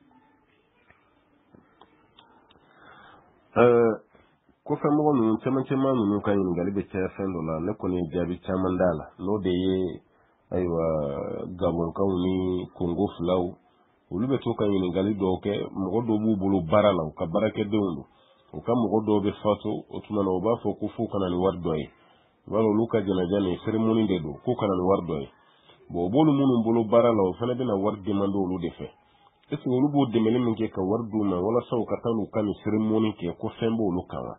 euh ko fa mo no chama chama no kan ngali be cha fen do la ne ko ni jabi chamandala no de ye aywa gabon kawni kongo flaw ulube to kan yin ngali do ke mo do bu bulu barala ka barake dewndo o kam mo do be fato o tuma no ba fo ku fu kana ni wardo e wala luka jana jana ceremony de do ku kana ni wardo e bo bolu munum bulu barala o fana bina warde mando lu de fe esu lu bo de melen min ke ka wardu ma wala saw ka tanu kan ceremony ke ko fembo lu kawa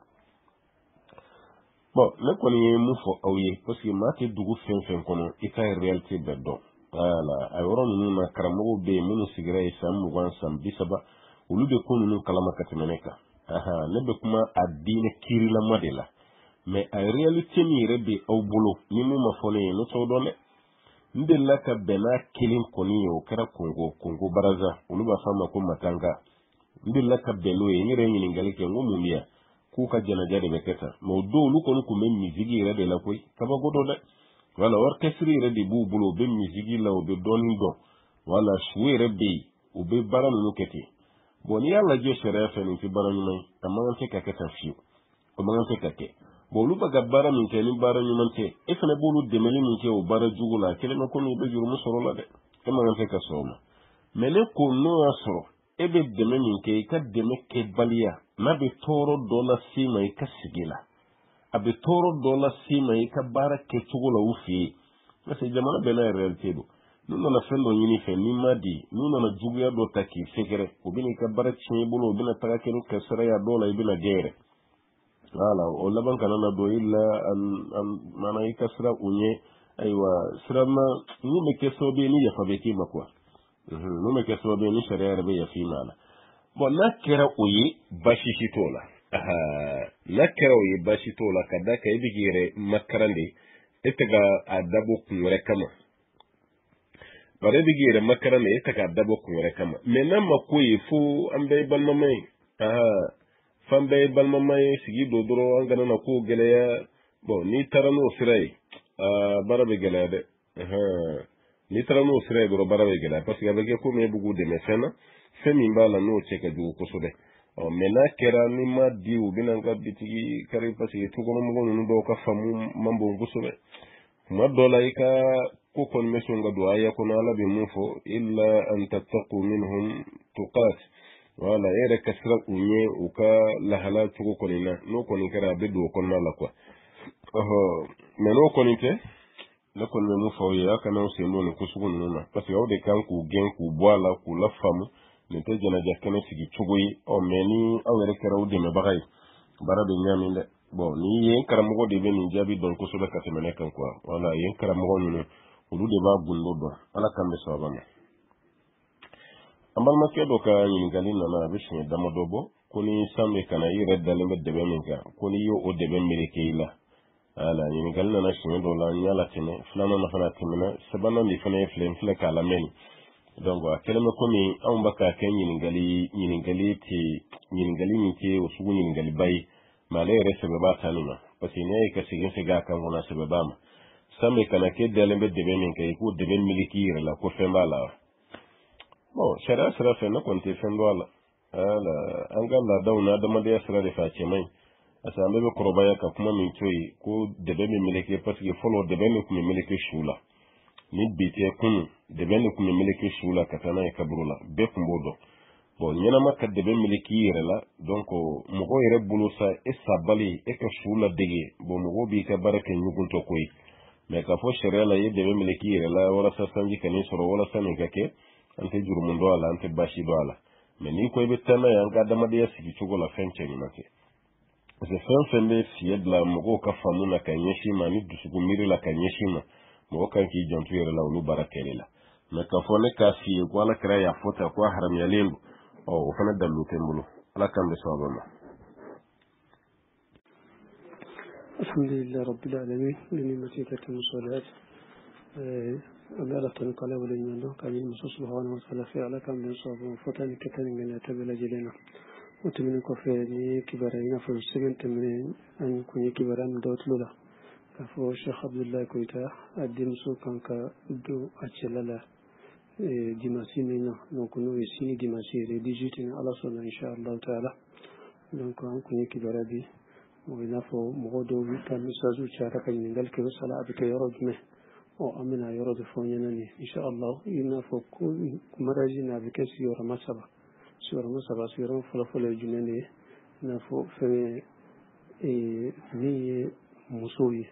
bon ne ko ni mu fo awye parce que ma ke dugu fen fen kono e ka reality be do wala ay woron nu na karamo be munu sigire sam mugan sam bisaba ulu de ko nu kalama katimeneka aha ne be kuma adine kiri la modela mais ay reality ni rebe aw bolo ni mu ma fone no to do ne nde la ka bena kilin koni o kara kongo kongo baraza ulu ba fama ko matanga nde la ka belo e ni re ni ngali ke ngomu miya ku ka jana jade be keta mo do lu ko ko men musique rebe la koy kaba godo de wala orchestre rebe bu bulo be musique la o be doni do wala jouer rebe o be baran no kete bon yalla je sere fe ni fi baran ni amma on te ka keta fiu o ma on te ka ke bo lu baga bara min ke ni bara ni man te e fa ne bolu de meli min ke o bara jugula kele no ko ni be juru musoro la de e ma on te ka soma mele ko no asoro e be de me min ke ka de me ke balia na be toro dola sima e ka sigila abe toro dola sima e ka bara ke jugula ufi na se jamana be na realite do nuno na fendo nyini fe ni madi nuno na juguya do taki fekere o bini ka bara chin bolo o bina taka kenu ka sara ya dola e bina gere wala o laban kana na do illa an an mana ikasra unye aywa sirama ni me keso be ni ya fabeki makwa mhm no me keso be ni sharia be ya fi mala bon na kera oyi bashi shitola aha na kera oyi bashi tola kada ka ibigire makarande etega adabo kunwere kama bare bigire makarande etega adabo kunwere kama mena makoyi fu ambe balmamai aha fambe balmamai sigi dodoro angana na ko geleya bon ni tarano sirai ah barabe geleya de aha ni tarano sirai do barabe geleya parce que avec ko me bugu de mesena femi mbala no cheka du ko sobe o mena kera ni ma di u binanga bitigi kare parce que to ko mo no do ka famu mambo ngusobe ma dola ika ko kon meso nga do aya ko na la bi mufo illa an tattaqu minhum tuqat wala ere kasra unye uka la halal tuko konina no konin kara be do konna la kwa oho meno konite la kon me mu fo ya kana o se no ko sugun no na parce que o de kan ku gen ku boala ku la famu ne te jana jakene sigi tugoyi o meni awere kara o de me bagay bara be nyami de bon ni yen karamogo de be ni jabi don ko sobe katemene kan quoi wala yen karamogo ni ulu de ba gundo do ala kambe sabama ambal makke do ka yin galin na be shi da madobo kuni samme kana yi redda le de be min ka kuni yo o de be milike ila ala yin galin na shi do la nyala tene flana na fana timina sabana li fana flem fleka la men donc a keleme komi an baka kan yin gali yin gali ti yin gali ni ke wasu yin gali bai ma le re sababa tanuma parce ne ka sigin siga kan wona sababa ma samme kana ke delen be de be min kai ko de be miliki la ko fembala bon shara sara fe na konte fembala ala an ga la dauna da madiya sara da face mai asambe be korobaya ka kuma min toyi ko de be miliki parce que follow de be mi miliki shula ni bite kun de ben kun miliki shula katana e kabrula be kumbodo bon nyana makka de ben miliki yere la donc mo ko yere bulu sa e sabali e ka shula dege bon mo bi ka baraka nyugul to koy mais ka fo shere la ye de ben miliki yere la wala sa sanji kani soro wala sanin kake ante jurumundo ala ante bashi do ala mais ni koy be tana ya ga dama de yasi chugo la fenche ni make c'est fin fende fied la mo ko ka famuna kanyeshi mani dusugu miri la kanyeshi ma mo kan ki jantu yere la ulu barakele la mais ka fo ne ka fi ko ala kra ya fota ko haram ya lembu o fana dalu tembulu ala kan be sabama alhamdulillah rabbil alamin lini matikatu musalat eh ala tanqala wala nyando kamin musu subhanahu wa ta'ala fi ala kan be sabama fotani katani ngena tabela jelena وتمنى كفرني كبرنا في السجن تمنى أن يكون كبرنا دوت لولا كفو الشيخ عبد الله كويتا الدين سو كان كدو أشللا ديماسينا نكونو يسيني ديماسي ريديجيتنا على صنع إن شاء الله تعالى donc an kunye kibara bi mo ina fo mo do wi tan misazu chara kan ngal ke sala abike yoro dme o amina yoro de fo nyanani insha Allah ina fo ko maraji na abike si yoro masaba si yoro masaba si yoro fo fo le junene na fo fe e ni musoyi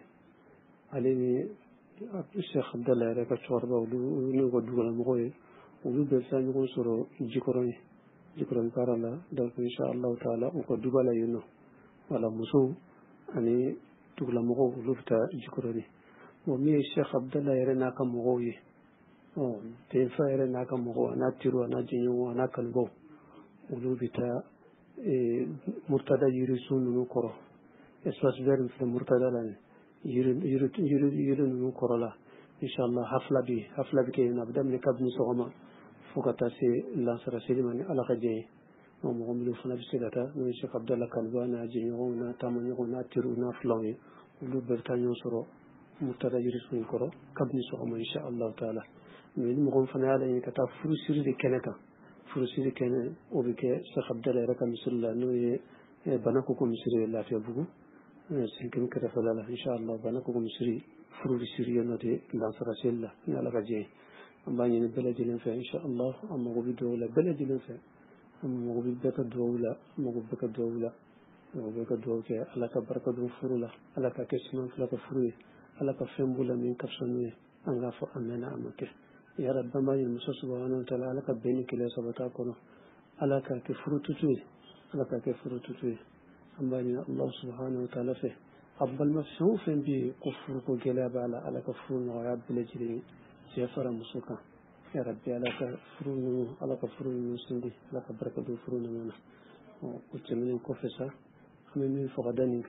aleni Sheikh Abdallah reka chorba ulu ni go dugala mo ko ulu be sa ni ko soro jikoroni jikran parala donc inshallah taala ko dugala yuno wala musu ani tugla mo lufta jikroni mo mi Sheikh Abdallah yere na kam mo yi o te fa yere na kam mo na tiru na jinyo na kan go ulubita e murtada yiri sunu koro eswas verin fi murtada lan yiri yiri yiri yiri nu korola inshallah hafla bi hafla bi ke na badam ne kabni sogoma fukata se lansara selimani ala kaje mo mo mi funa bi sedata no Sheikh Abdallah Kalba na jinyo na tamani ko na tiru na flawi lu berta nyo soro mutada yiri sun koro kabni sogoma inshallah taala mi mo gon fana ala ni kata furu siri de keneka furu siri ken o bi ke Sheikh Abdallah raka misalla no ye banako ko misiri la fi bugu sinkin kata falala inshallah banako ko misiri furu siri no de lansara sella ni ala kaje ambani ni beladi len fa inshallah amma go bi dowla beladi len fa amma go bi beka dowla amma go beka dowla go beka dowke ala ka barka do furula ala ka kesman fala ka furu ala ka fembula min kapsanu anga fa amena amake ya rabbama ni musa subhanahu wa ta'ala ala ka beni kile sabata kono ala ka ke furu tutu ala ka ke furu tutu ambani allah subhanahu wa ta'ala fa abbal mafshu bi kufru ko gelaba ala ala ka furu no ya beladi سيفر مسوكا يا ربي على كفرون على كفرون سندي على كبركة كفرون منا وكتمنين كوفيسا من فقدانك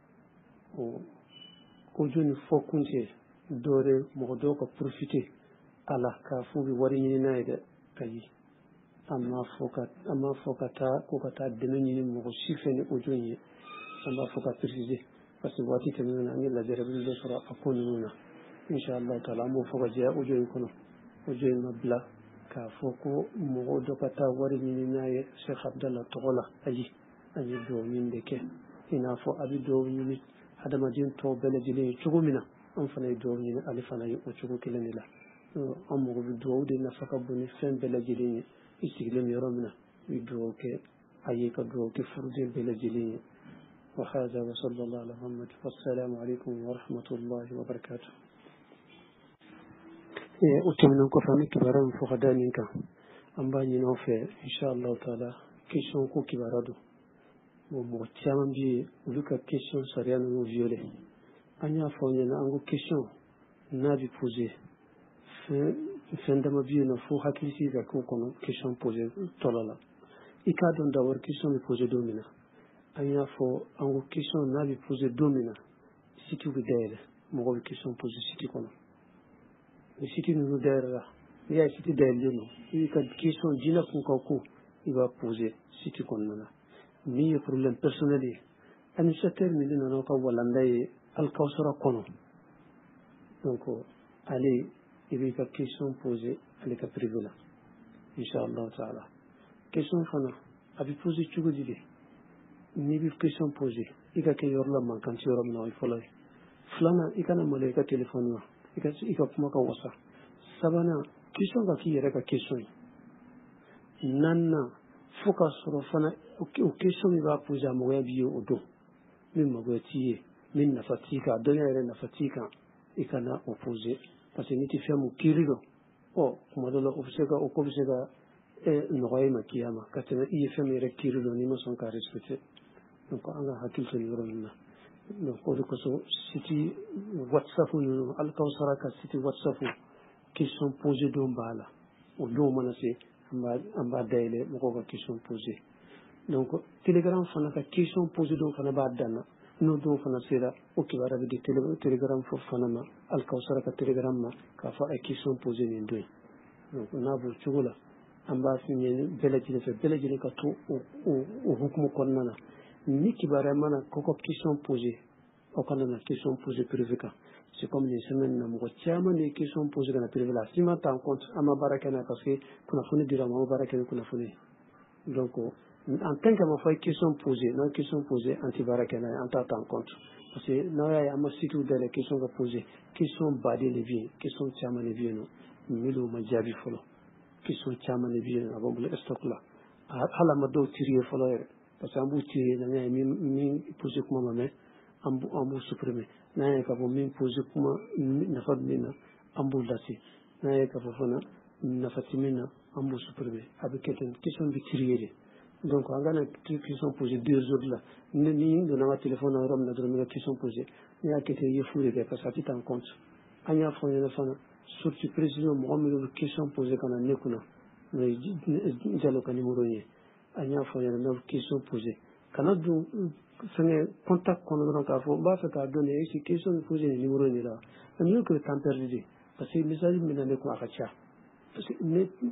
وكوجون فوكونتي دوري مغدوك بروفيتي على كافو بوريني نايد كاي أما فوكات أما فوكاتا كوكاتا دمني مغشيفني وجوني أما فوكات تريزي بس واتي تمنين أني لا جرب البشرة أكون منا إن شاء الله تعالى مو فوق جاء وجوين كنا وجوين مبلا كافوكو مغودو كتا وريني ناي شيخ عبد الله تغلا أجي أجي دو من دك هنا فو أبي دو من هذا ما جين تو بلجلي شو منا أم فناي دو من ألف فناي وشو كلنا لا أم مغود دو دي نفق بني فين بلجلي يستقلم يرمنا يدو ك أيه كدو كفرد بلجلي وهذا وصلى الله على محمد والسلام عليكم ورحمة الله وبركاته utemnon ko fami kibaran fo gadani kan amba ni no fe inshallah taala question ko kibarado bon mo caman bi olu ka question sariya ninnu violé an y'a fɔ ɲɛna an ko question n'a bi posé fɛn fɛn dama bi yen nɔ fo hakili sigi ka k'o kɔnɔ question posé tɔlɔ la i k'a dɔn d'abord question bi posé don min na an y'a fɔ an ko question n'a bi posé don min na site bɛ dayɛlɛ mɔgɔ bɛ question posé site kɔnɔ ni site ninnu dayɛlɛla n'i y'a ye site dayɛlɛlen don i b'i ka question diinɛ kun ka ko i b'a posé site kɔnɔna na min ye problème personnel ye administrateur min de nana ka walanda ye alkawsara kɔnɔ donc ale i b'i ka question posé ale ka privé la inchallahu taala question fana a bɛ posé cogo di de n'i bɛ question posé i ka kɛ yɔrɔ la mankanti yɔrɔ min na o ye fɔlɔ ye filanan i kana maloya i ka téléphone ma i ka i ka kuma ka wasa sabanan question ka k'i yɛrɛ ka question ye naaninan fo k'a sɔrɔ fana o question min b'a posé a mɔgɔya b'i ye o don min mɔgɔya t'i ye min nafa t'i kan dɔnniya yɛrɛ nafa t'i kan i kana o posé parce que n'i tɛ fɛn min kiiri dɔn ɔ kuma dɔ la o bɛ se ka o ko bɛ se ka nɔgɔya i ma kiyama ka tɛmɛ i ye fɛn min yɛrɛ kiiri dɔn n'i ma sɔn k'a respecté donc an ka hakili to nin yɔrɔ ninnu na donc o de kosɔn site whatsapp ninnu alkawusara ka site whatsapp question posé don b'a la o don mana se an b'a dayɛlɛ mɔgɔw ka question posé donc telegram fana ka question posé don fana b'a dan na n'o don fana sera o kibaruya bɛ di telegram fɔ fana ma alkawusara ka telegram ma k'a fɔ a ye question posé nin don donc n'a b'o cogo la an b'a fi ɲɛni bɛɛ lajɛlen fɛ bɛɛ lajɛlen ka to o hukumu kɔnɔna na ni kibaruya mana k'o ka question posé aw kana na question posé privé kan c'est comme nin semaine na mɔgɔ caman de ye question posé ka na privé la si ma ta en compte an ma baara kɛ n'a ye parce que kunnafoni dira ma an ma baara kɛ ni kunnafoni ye donc en tant que ma fɔ a ye question posé n'a ye question posé an tɛ baara kɛ n'a ye an t'a ta en compte parce que n'aw y'a ye an ma sitew dayɛlɛ question ka posé question baden de bɛ yen question caman de bɛ yen nɔ minnu ma jaabi fɔlɔ question caman de bɛ yen a b'an bolo stock la hali a ma dɔw trier fɔlɔ yɛrɛ parce que an b'u trier n'an y'a ye min posé kuma ma mɛn an b'u supprimer n'an y'a ye k'a fɔ min posé kuma nafa bɛ min na an b'u lase n'an y'a ye k'a fɔ fana nafa tɛ min na an b'u supprimer a bɛ kɛ ten question bɛ trier de donc an kana question posé deux jours la ni donna an ka téléphone na yɔrɔ min na dɔrɔn n bɛ ka question posé n'i y'a kɛ ten i ye fu de kɛ parce que a tɛ ta en compte an y'a fɔ ɲɛna fana surtout précision mɔgɔ minnu bɛ question posé ka na ne kunna n'o ye Jalo ka numéro ye an y'a fɔ ɲɛna n'aw question posé kana don fɛngɛ contact kɔnɔ dɔrɔn k'a fɔ n b'a fɛ k'a dɔn de est ce que question bɛ posé nin numéro in de la mais mieux que temps perdu de parce que message min bɛ na ne kun a ka ca parce que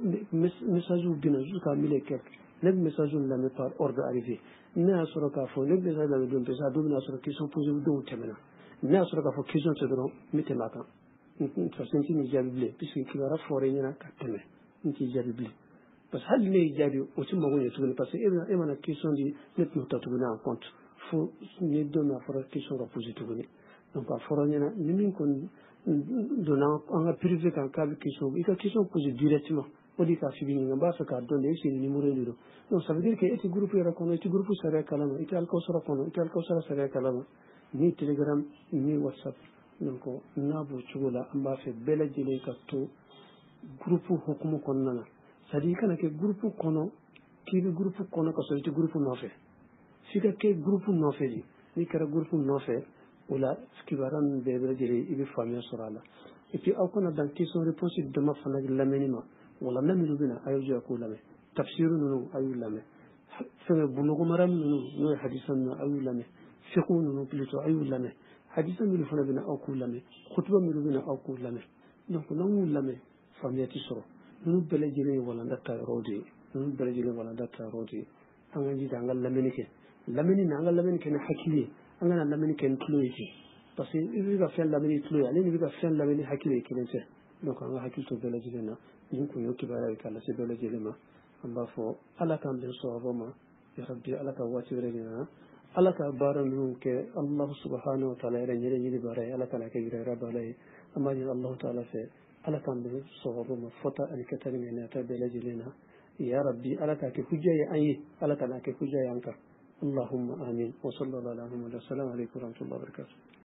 message bɛ na jusqu'à mille et quelques ne bɛ message lamɛn par ordre arrivé ne y'a sɔrɔ k'a fɔ ne bɛ message lamɛn don parce que a don min na sɔrɔ question posé donw tɛmɛna ne y'a sɔrɔ k'a fɔ question tɛ dɔrɔn n bɛ tɛmɛ a kan parce que n tɛ nin jaabi bilen puisque kibaruya fɔra i ɲɛna ka tɛmɛ n tɛ jaabi bilen parce que hali ne ye jaabi o tɛ mago ɲɛ tuguni parce que e mana question di ne tɛna ta tuguni en compte fo ni don min a fɔra question ka posé tuguni donc a fɔra ɲɛna ni min kɔni donna an ka privé kan k'a bɛ question i ka question posé directement o de k'a f'i bɛ ɲininka n b'a fɛ k'a dɔn de est ce que nin numéro in de don donc ça veut dire que e tɛ groupe yɛrɛ kɔnɔ i tɛ groupe sariya kalama i tɛ alkawusara kɔnɔ i tɛ alkawusara sariya kalama ni telegram ni whatsapp donc n'a b'o cogo la an b'a fɛ bɛɛ lajɛlen ka to groupe hukumu kɔnɔna na c'est à dire i kana kɛ groupe kɔnɔ k'i bɛ groupe kɔnɔ ka sɔrɔ i tɛ groupe nɔfɛ f'i ka kɛ groupe nɔfɛ de n'i kɛra groupe nɔfɛ o la kibaruya ninnu bɛɛ lajɛlen i bɛ faamuya sɔrɔ a la et puis aw kana dan question réponse dama fana lamɛnni ma wala minnu bɛ na a y'o jɔ k'o lamɛn tafsiru ninnu a y'u lamɛn fɛngɛ bulugumara ninnu n'o ye hadisa ninnu a y'u lamɛn fiqh ninnu plutôt a y'u lamɛn hadisa minnu fana bɛ na aw k'u lamɛn kutuba minnu bɛ na aw k'u lamɛn donc n'an y'u lamɛn faamuya tɛ sɔrɔ ninnu bɛɛ lajɛlen ye walanda ta yɔrɔ de ye ninnu bɛɛ lajɛlen walanda ta yɔrɔ de ye an ka jija an ka lamɛnni kɛ lamɛnni na an ka lamɛnni kɛ ni hakili ye an kana lamɛnni kɛ ni tulo ye ten parce que i bɛ ka fɛn lamɛn ni tulo ye ale ni bɛ ka fɛn lamɛn ni hakili ye kelen tɛ donc an ka hakili to bɛɛ lajɛlen na nin kun ye kibaruya ye k'a lase bɛɛ lajɛlen ma an b'a fɔ ala k'an bɛn sɔrɔ ma yarabi ala ka waati wɛrɛ de na ala ka baara ninnu kɛ alahu subhanahu wa taala yɛrɛ ɲɛrɛ ɲini baara ye ala kana kɛ yɛrɛ yɛrɛ baara ye an b'a ɲini alahu taala fɛ ala k'an bɛn sɔrɔ ma fɔta ani kɛta ni ŋaniya bɛɛ lajɛlen na ya rabbi ala k'a kɛ hujja ye an ye ala kana kɛ hujja ye an kan اللهم آمين وصلى الله على محمد والسلام عليكم ورحمة الله وبركاته